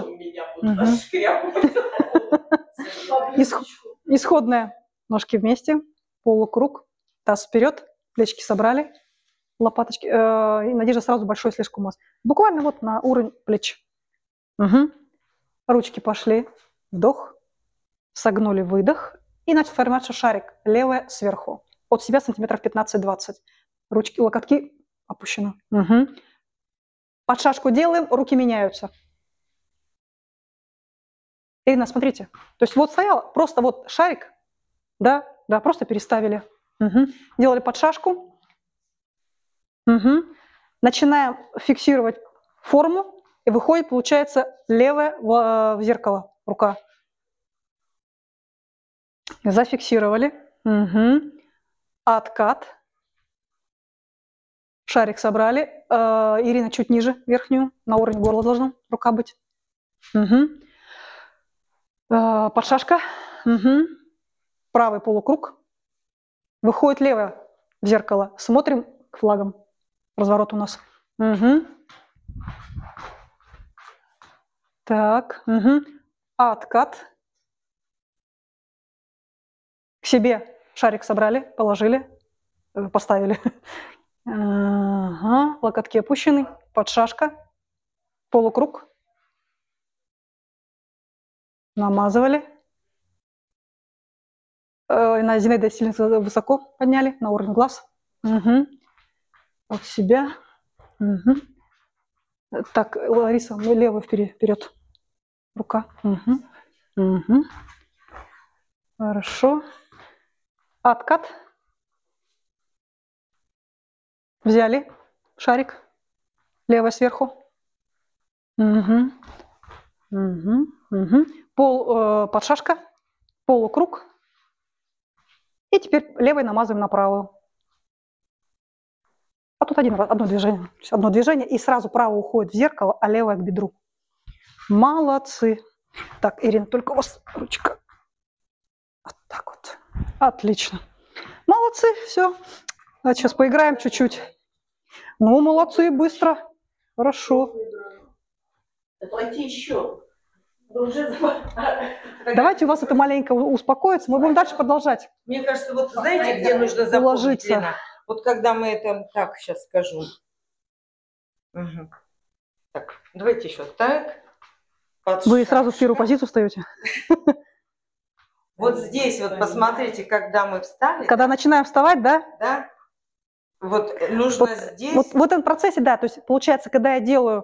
Исходная. Ножки вместе, полукруг, таз вперед, плечики собрали, лопаточки. И Надежда сразу большой слишком у вас. Буквально вот на уровень плеч. Угу. Ручки пошли. Вдох. Согнули, выдох. И начал формироваться шарик. Левая сверху. От себя сантиметров 15-20. Ручки, локотки опущены. Угу. Под шашку делаем, руки меняются. Ирина, смотрите. То есть вот стоял просто вот шарик. Да, просто переставили. Угу. Делали под шашку. Угу. Начинаем фиксировать форму. И выходит, получается, левая в зеркало рука. Зафиксировали. Угу. Откат. Шарик собрали. Ирина чуть ниже, верхнюю. На уровень горла должна рука быть. Угу. Подшашка. Угу. Правый полукруг. Выходит левая в зеркало. Смотрим к флагам. Разворот у нас. Угу. Так. Угу. Откат. К себе шарик собрали, положили, поставили. Ага. Локотки опущены. Подшашка. Полукруг. Намазывали. На Зинаида сильно высоко подняли, на уровень глаз. Угу. От себя. Угу. Так, Лариса, мы левую вперед. Рука. Угу. Угу. Хорошо. Откат. Взяли шарик. Левая сверху. Угу. Угу. Угу. Подшашка. Полукруг. И теперь левой намазываем на правую. А тут одно движение. То есть одно движение, и сразу правая уходит в зеркало, а левая к бедру. Молодцы. Так, Ирина, только у вас ручка. Вот так вот. Отлично. Молодцы, все. Давайте сейчас поиграем чуть-чуть. Ну, молодцы, быстро. Хорошо. Давайте еще. Давайте у вас это маленько успокоится. Мы будем дальше продолжать. Мне кажется, вот знаете, где нужно запомнить, Уложиться. Лена? Вот когда мы это... Так, сейчас скажу. Угу. Так, давайте еще так. Вы сразу в первую позицию встаете? Вот здесь вот посмотрите, когда мы встали. Когда начинаем вставать, да? Да. Вот нужно здесь... Вот в этом процессе, да, то есть получается, когда я делаю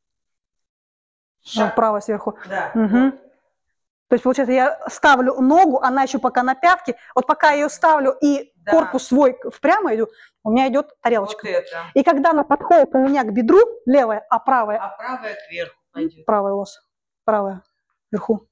шаг. право сверху. Да. Угу. Вот. То есть, получается, я ставлю ногу, она еще пока на пятке. Вот пока я ее ставлю и Да. корпус свой впрямую иду, у меня идет тарелочка. Вот это. И когда она подходит у меня к бедру, левая, а правая, А правая кверху пойдет. правая лос, правая вверху.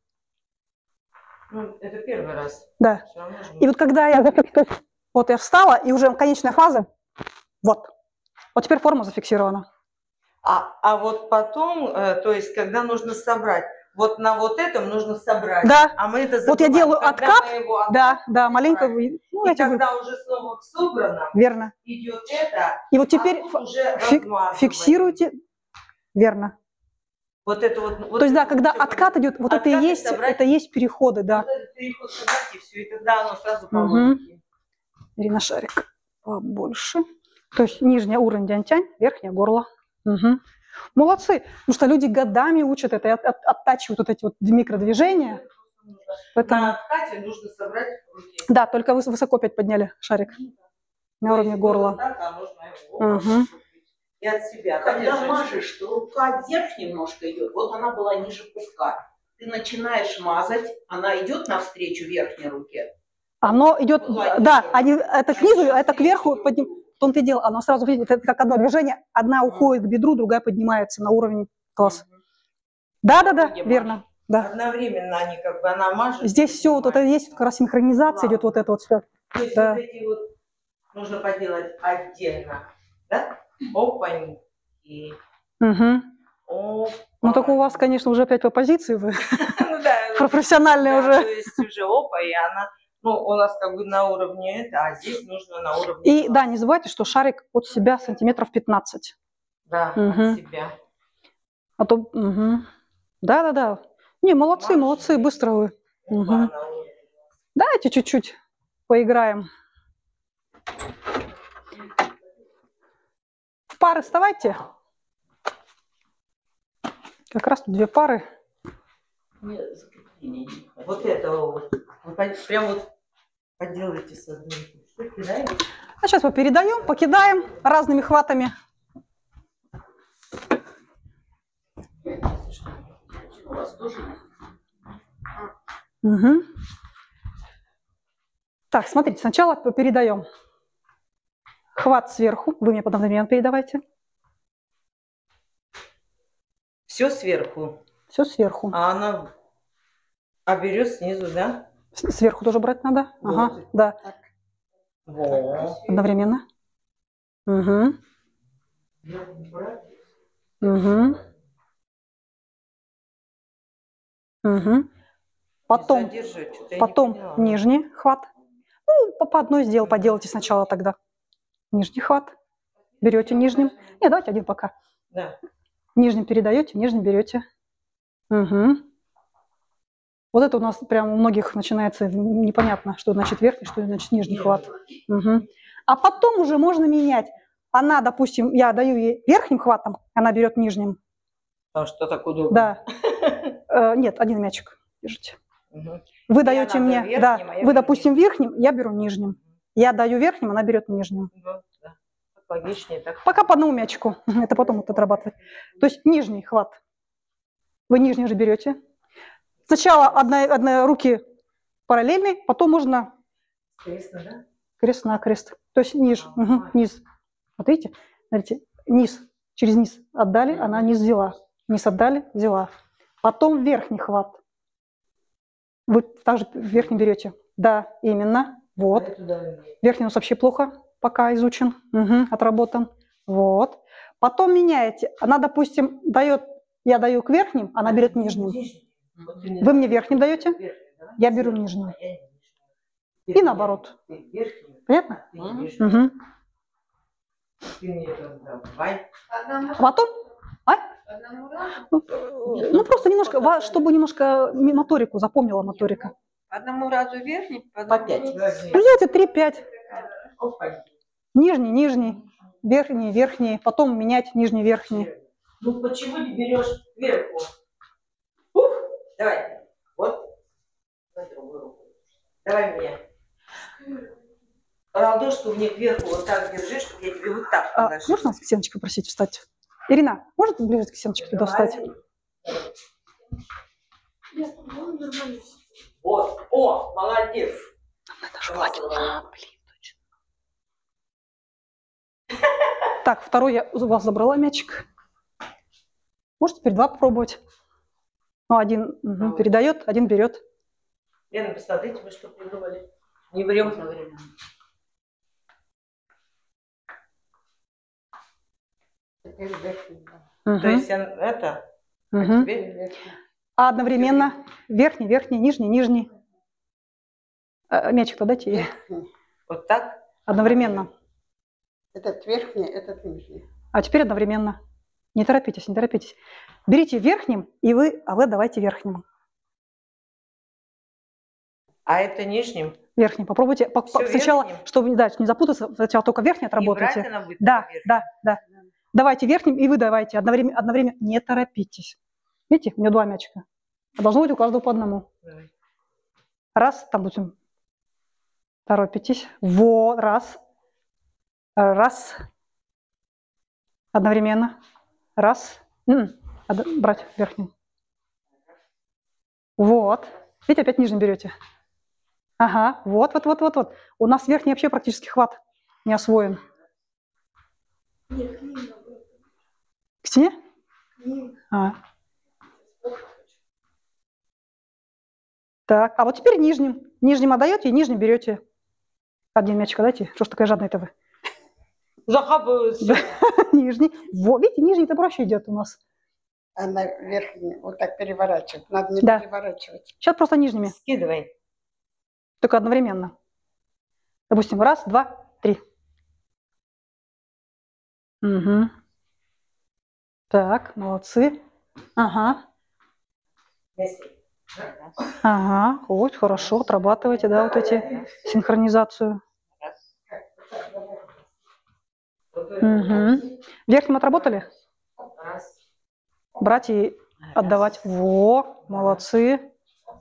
Ну, это первый раз. Да. Всё равно же И вот когда я вот я встала, и уже конечная фаза, вот. Вот теперь форма зафиксирована. А вот потом, то есть, когда нужно собрать, вот на вот этом нужно собрать. Да. А мы это Вот я забываем. делаю Когда откат, мы его да, маленько. собрать. Ну, И я тебе говорю, когда уже снова собрано, верно. идет это, И вот теперь а тут уже размазываем. фиксируйте, верно. Вот это вот. То есть, да, когда всё откат идет, вот это и откат и есть, собрать. это и есть переходы, да. Вот этот переход собрать, и все, и тогда оно сразу по Мгм. логике. Ирина, шарик побольше. То есть нижний уровень дянь-тянь, верхнее горло. Угу. Молодцы. Потому что люди годами учат это, и оттачивают вот эти вот микродвижения. Поэтому... На откате нужно собрать в руке. Да, только вы высоко опять подняли шарик на То уровне есть горла. вот так, а нужно его Мгм. и от себя. Когда Подержать. мажешь, то рука вверх немножко идет. Вот она была ниже пупка. Ты начинаешь мазать, она идет навстречу верхней руке. Оно идет, Ладно, да, хорошо. это к низу, а это кверху. В том-то и дело, оно сразу, видите, это как одно движение. Одна уходит к бедру, другая поднимается на уровень глаз. Да-да-да, Вроде верно. Да. Одновременно они как бы, она мажет. Здесь все вот это есть, как раз синхронизация идет, вот это вот все. То есть Да. вот эти вот нужно поделать отдельно, да? Опаньки. Угу. Опа. Ну, только у вас, конечно, уже опять по позиции вы Ну да, профессиональные да, уже. то есть уже опа, и она, ну, у нас как бы на уровне это, а здесь нужно на уровне. И глаз. да, не забывайте, что шарик от себя сантиметров 15. Да, Мгм. от себя. А то, угу. Да. Не, молодцы, молодцы, быстро вы. Опа, Мгм. на уровне глаз. Давайте чуть-чуть поиграем. В пары вставайте. Как раз тут две пары. Мне закрепление не хватило. Вот это вот. Вы прям вот поделайте с одной. Что кидаете? А сейчас мы передаем, покидаем разными хватами. У вас тоже есть? Угу. Так, смотрите, сначала передаем. Хват сверху. Вы мне одновременно передавайте. Все сверху, Все сверху. а она берет снизу, да? Сверху тоже брать надо. Ага, Вот. да. Вот. Одновременно. Угу. Угу. Угу. Потом, Задерживать, что-то я не потом поняла. нижний хват. Ну, по одной поделайте сначала тогда. Нижний хват. Берете нижним. Не, давайте один пока. Да. Нижним передаете, нижним берете. Угу. Вот это у нас прям у многих начинается непонятно, что значит верхний, что значит нижний хват. Угу. А потом уже можно менять. Она, допустим, я даю ей верхним хватом, она берет нижним. Потому что так удобно. Да. Нет, один мячик держите. Угу. Вы И даете она мне, верхним, да, а я вы, беру допустим, верхним, я беру нижним. Я даю верхним, она берет нижним. Да. Так логичнее, так. Пока по одному мячику. Это потом вот отрабатывать. То есть нижний хват. Вы нижний же берете. Сначала одна руки параллельные, потом можно Интересно, да? крест на крест. То есть ниже, низ. Вот видите? Смотрите, низ. Через низ отдали, она низ взяла. Низ отдали, взяла. Потом верхний хват. Вы также верхний берете. Да, именно. Вот. Верхний у нас вообще плохо пока изучен, отработан. Вот. Потом меняете. Она, допустим, дает, я даю к верхним, она берет нижним. Вы мне верхним даете, я беру нижним. И наоборот. Понятно? Угу. Потом, ну просто немножко, чтобы немножко моторику запомнила моторика. По одному разу верхний, По 5. Взять 3-5. Нижний, нижний, верхний, верхний, потом менять нижний, верхний. Ну почему не берешь кверху? Ух, давай. Вот. На другую руку. Давай мне. Ладошку мне кверху вот так держи, чтобы я тебе вот так положила. Можно вас Ксеночка попросить встать? Ирина, может ближе к Ксеночке туда встать? Вот. О, молодец. Это же блин, точно. Так, второй я у вас забрала мячик. Может, теперь 2 попробовать. Ну, один передает, один берет. Лена, посмотрите, вы что придумали. Не врем. То есть это... А теперь... А одновременно верхний, верхний, нижний, нижний. Мячик-то дайте ей. Вот так? Одновременно. Этот верхний, этот нижний. А теперь одновременно. Не торопитесь, не торопитесь. Берите верхним, и вы давайте верхним. А это нижним? Верхним. Попробуйте сначала, верхним? чтобы не запутаться, сначала только верхний отработайте. И брать она будет Да. верхним. Давайте верхним, и вы давайте одновременно. Не торопитесь. Видите, у меня 2 мячика. А должно быть у каждого по одному. Давай. Раз, там будем. Торопитесь. Вот, раз. Раз. Одновременно. Раз. Брать верхним. Вот. Видите, опять нижним берете. Ага, вот. У нас верхний вообще практически хват не освоен. К стене? Так, а вот теперь нижним. Нижним отдаете и нижним берете. Один мячик отдайте. Что ж такая жадная-то вы? Захапываются. Нижний. Вот, видите, нижний-то проще идет у нас. Она верхний вот так переворачивать. Надо не Да. переворачивать. Сейчас просто нижними. Скидывай. Только одновременно. Допустим, раз, два, три. Угу. Так, молодцы. Ага. Ага, вот, хорошо, отрабатывайте, да, вот эти синхронизацию. Угу. Верхним отработали? Брать и отдавать. Во, молодцы.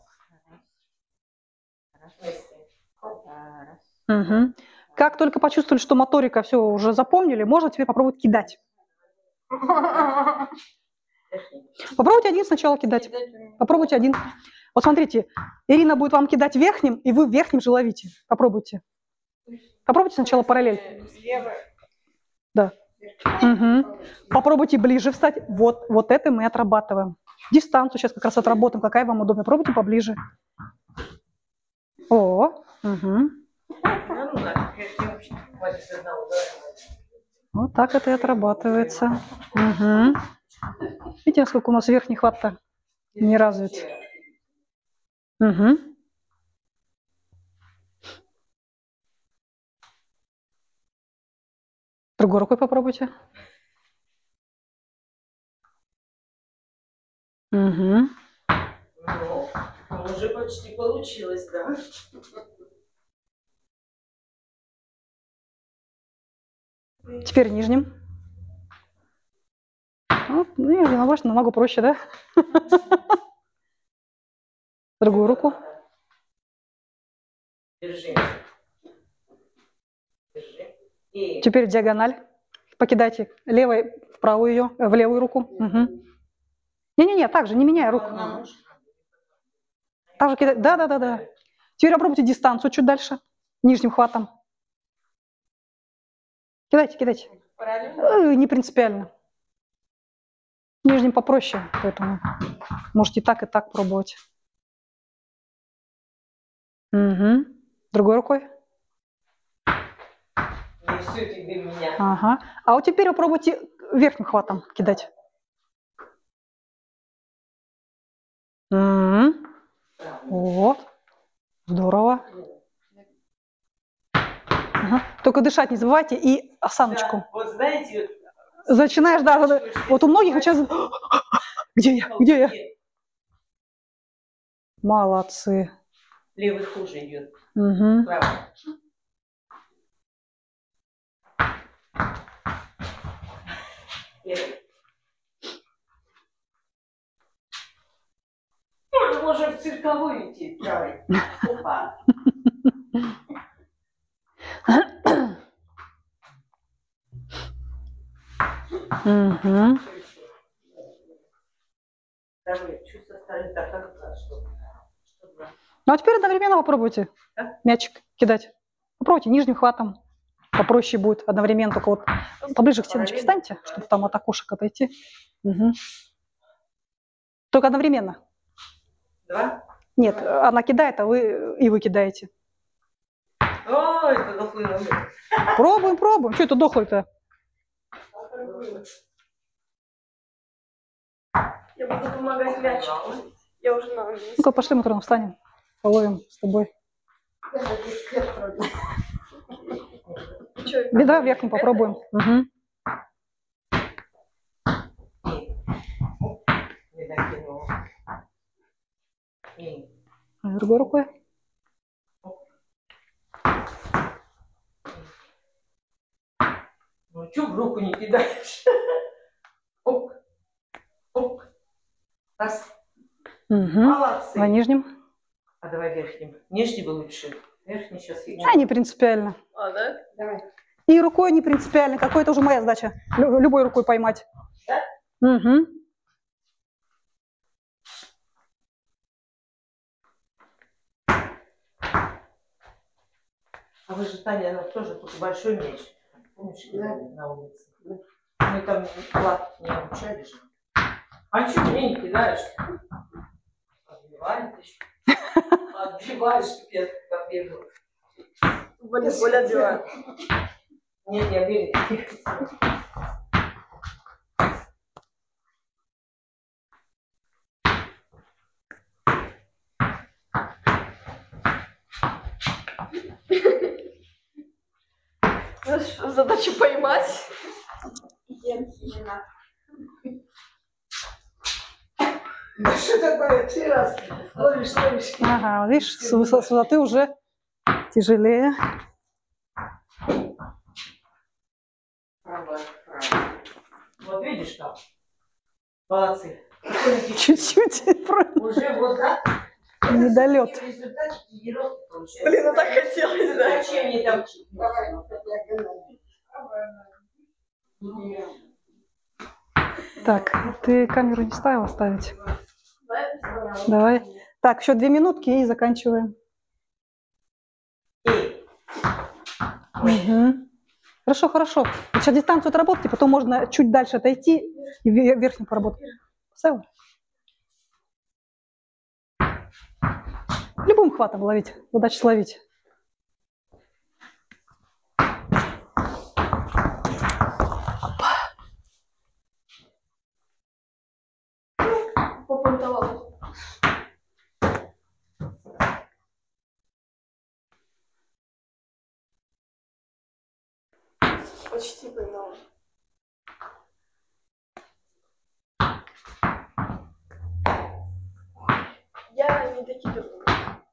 Угу. Как только почувствовали, что моторика все уже запомнили, можно теперь попробовать кидать. Попробуйте один сначала кидать. Попробуйте один. Вот смотрите, Ирина будет вам кидать верхним, и вы верхним же ловите. Попробуйте. Попробуйте сначала параллель. Да. Угу. Попробуйте ближе встать. Вот это мы отрабатываем. Дистанцию сейчас как раз отработаем. Какая вам удобная. Пробуйте поближе. О, угу. Вот так это и отрабатывается. Угу. Видите, насколько у нас верхний хват-то не развит. Угу. Другой рукой попробуйте. Угу. Ну, уже почти получилось, да. Теперь нижним. Вот, ну, единоборство намного проще, да? Другую руку. Держи. Держи. И... Теперь диагональ. Покидайте левой в правую ее, в левую руку. Угу. Не-не-не, так же, не меняя руку. Так же кидать. Да. Теперь попробуйте дистанцию чуть дальше. Нижним хватом. Кидайте. Не принципиально. Нижним попроще, поэтому можете и так пробовать. Угу. Другой рукой. все тебе меня. Ага. А вот теперь попробуйте верхним хватом кидать. М. Вот. Здорово. Ага. Только дышать не забывайте и осаночку. Да, вот знаете, Начинаешь, да, вот у многих сейчас... Где я? Где я? Молодцы. левый хуже идет. Угу. Правый. Можем в цирковую идти, правый. Опа. Угу. Второй, чуть со стороны, так, как что? Ну а теперь одновременно попробуйте мячик кидать. Попробуйте нижним хватом. Попроще будет одновременно. Только вот поближе к стеночке встаньте, чтобы там от окошек отойти. Угу. Только одновременно. Два? Нет, она кидает, а вы кидаете. О, это дохлый номер. Пробуем, пробуем. Что это дохлый-то? Я буду помогать мячику. Я уже на месте. Ну-ка, пошли, Матрона, встанем. Половим с тобой. Беда, верхним попробуем. Угу. Не докинул. Другой рукой. Ну, что в руку не кидаешь? Оп. Оп. Раз. Угу. Молодцы. На нижнем. А давай верхним. Нижний был лучше. Верхний сейчас фигня. А, не принципиально. А, да? Давай. И рукой не принципиально. Какой-то уже моя задача. Любой рукой поймать. Да? Угу. А вы же, Таня, тоже тут большой мяч. Помнишь, кидали на улице? Мы там плат не обучали же. А что мне не кидаешь? Отбиваешь еще. Отбиваешь, чтобы я побегал. Волейбол отбиваю. Нет, я бегаю. Задача поймать. Да что такое? 3 раз ловишь. Ага, видишь, с высоты уже тяжелее. Правая. Вот видишь как? Молодцы. Чуть-чуть. Уже вот так. Недолет. Результат тренировки получается. Блин, ну так хотелось, да. Зачем мне там? Давай, диагонально. Так, ты камеру не ставила ставить? Да? Давай. Так, еще 2 минутки и заканчиваем. Угу. Хорошо, хорошо. Вот сейчас дистанцию отработайте, потом можно чуть дальше отойти и верхним поработать. Поставила? Любым хватом ловить. Задача словить. Попонтовал. Почти поймала. Я не докидываю.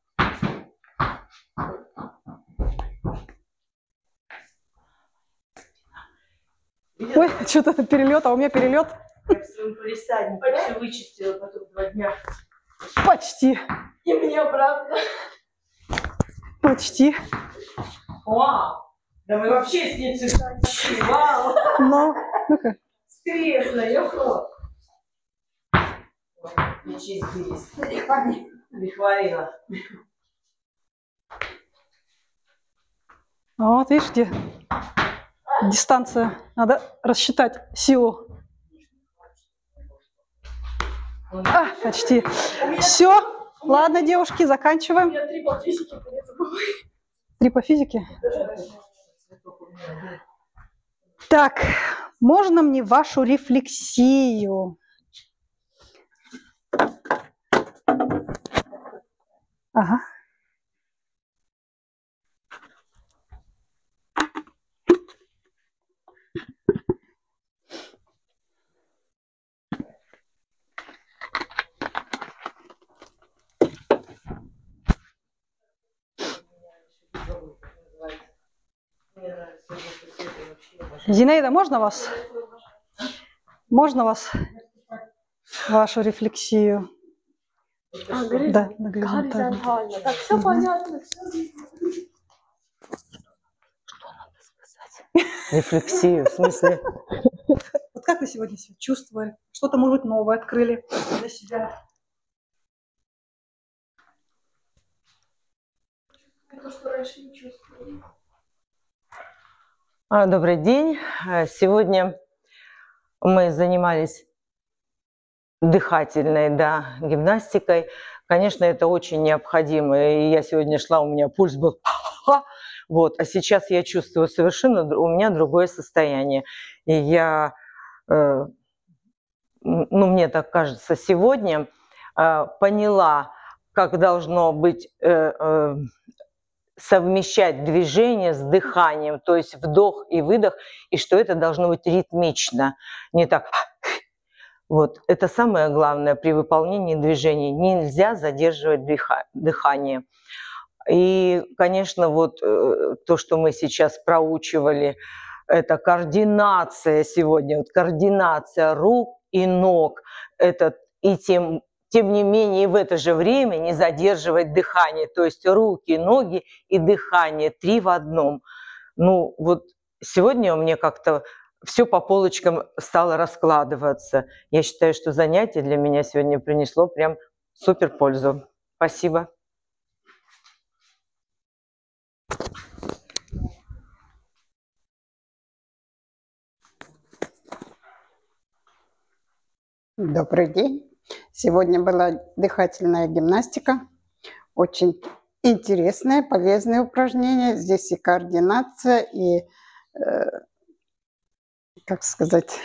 Ой, что-то перелет, а у меня перелет. Я в своем полисаднике все вычистила потом 2 дня. Почти. И мне обратно. Почти. Вау! Да мы вообще с ней цветочки. Вау! Но, ну-ка. Интересно, ёхо. Не чистились. Прихвалила. Вот, видишь, где дистанция. Надо рассчитать силу. А, почти. Все. Ладно, девушки, У заканчиваем. меня 3 по физике, не забывай. 3 по физике. Даже Так, можно мне вашу рефлексию? Ага. Зинаида, можно вас? Можно вас? Вашу рефлексию? Да, на горизонтально. Горизонтально. Так, все понятно. Рефлексию, в смысле? Вот как вы сегодня себя чувствовали? Что-то, может быть, новое открыли для себя? То, что раньше не чувствовала. Добрый день. Сегодня мы занимались дыхательной, гимнастикой. Конечно, это очень необходимо. И я сегодня шла, у меня пульс был. Вот. А сейчас я чувствую совершенно, у меня другое состояние. И я, мне так кажется, сегодня поняла, как должно быть совмещать движение с дыханием, то есть вдох и выдох, и что это должно быть ритмично, не так. Вот, это самое главное при выполнении движений. Нельзя задерживать дыхание. И, конечно, вот то, что мы сейчас проучивали, это координация сегодня, вот координация рук и ног, это и тем не менее в это же время не задерживать дыхание, то есть руки, ноги и дыхание 3 в одном. Ну вот сегодня у меня как-то все по полочкам стало раскладываться. Я считаю, что занятие для меня сегодня принесло прям супер пользу. Спасибо. Добрый день. Сегодня была дыхательная гимнастика. Очень интересное, полезное упражнение. Здесь и координация, и, как сказать,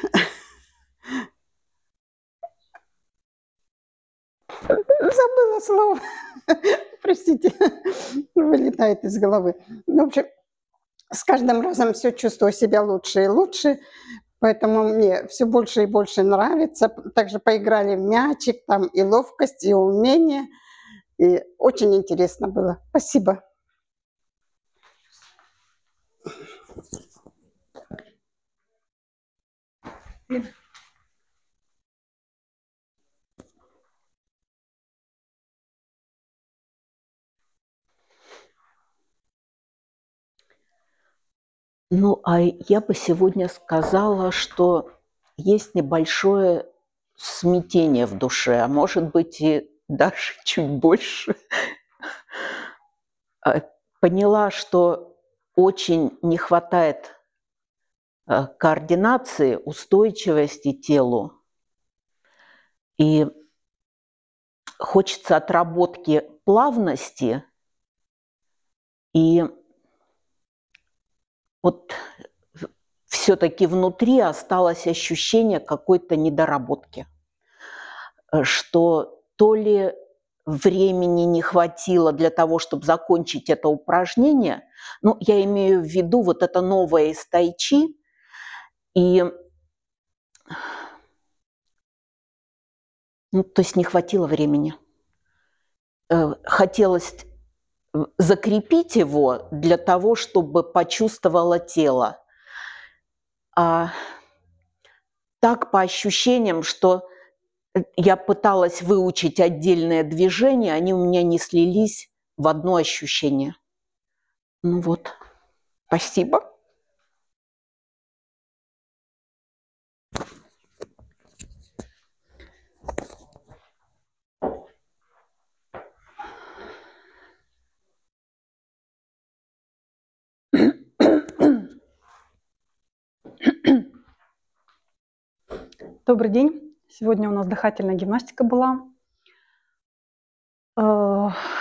забыла слово. Простите, вылетает из головы. Ну, в общем, с каждым разом все чувствую себя лучше и лучше. Поэтому мне все больше и больше нравится. Также поиграли в мячик, там и ловкость, и умение. И очень интересно было. Спасибо. Ну, а я бы сегодня сказала, что есть небольшое смятение в душе, а может быть и даже чуть больше. Поняла, что очень не хватает координации, устойчивости телу. И хочется отработки плавности. И вот все-таки внутри осталось ощущение какой-то недоработки, что то ли времени не хватило для того, чтобы закончить это упражнение, ну, я имею в виду вот это новое из тайчи, и, ну, то есть не хватило времени. Хотелось закрепить его для того, чтобы почувствовало тело. А так по ощущениям, что я пыталась выучить отдельные движения, они у меня не слились в одно ощущение. Ну вот, спасибо. Добрый день. Сегодня у нас дыхательная гимнастика была.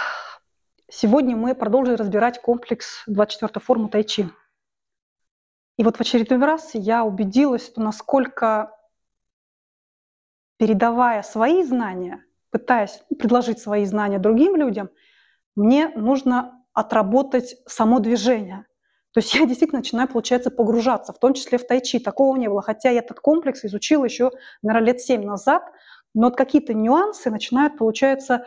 Сегодня мы продолжим разбирать комплекс 24-й формы тайчи. И вот в очередной раз я убедилась, что насколько, передавая свои знания, пытаясь предложить свои знания другим людям, мне нужно отработать само движение. То есть я действительно начинаю, получается, погружаться, в том числе в тайчи. Такого не было. Хотя я этот комплекс изучила еще, наверное, лет 7 назад, но вот какие-то нюансы начинают, получается,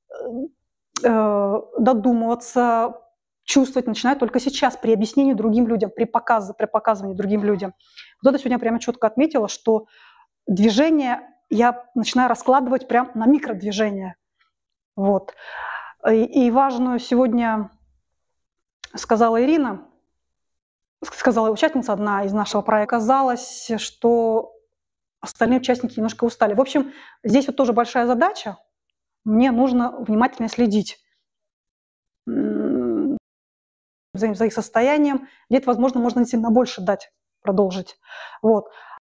додумываться, чувствовать начинают только сейчас, при объяснении другим людям, при показывании другим людям. Вот это сегодня я прямо четко отметила, что движение я начинаю раскладывать прям на микродвижения. Вот. И важную сегодня сказала Ирина, сказала участница одна из нашего проекта, оказалось, что остальные участники немножко устали. В общем, здесь вот тоже большая задача. Мне нужно внимательно следить за их состоянием. Где-то, возможно, можно сильно больше дать, продолжить. Вот.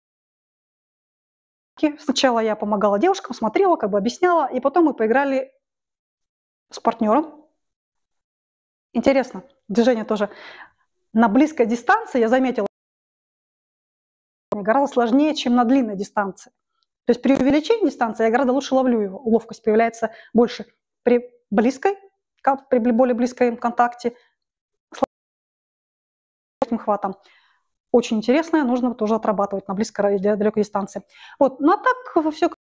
Сначала я помогала девушкам, смотрела, как бы объясняла, и потом мы поиграли с партнером. Интересно, движение тоже. На близкой дистанции я заметила, гораздо сложнее, чем на длинной дистанции. То есть при увеличении дистанции я гораздо лучше ловлю его. Ловкость появляется больше при более близком контакте, с хватом. Очень интересное, нужно тоже отрабатывать на близкой и далекой дистанции. Вот. Ну а так все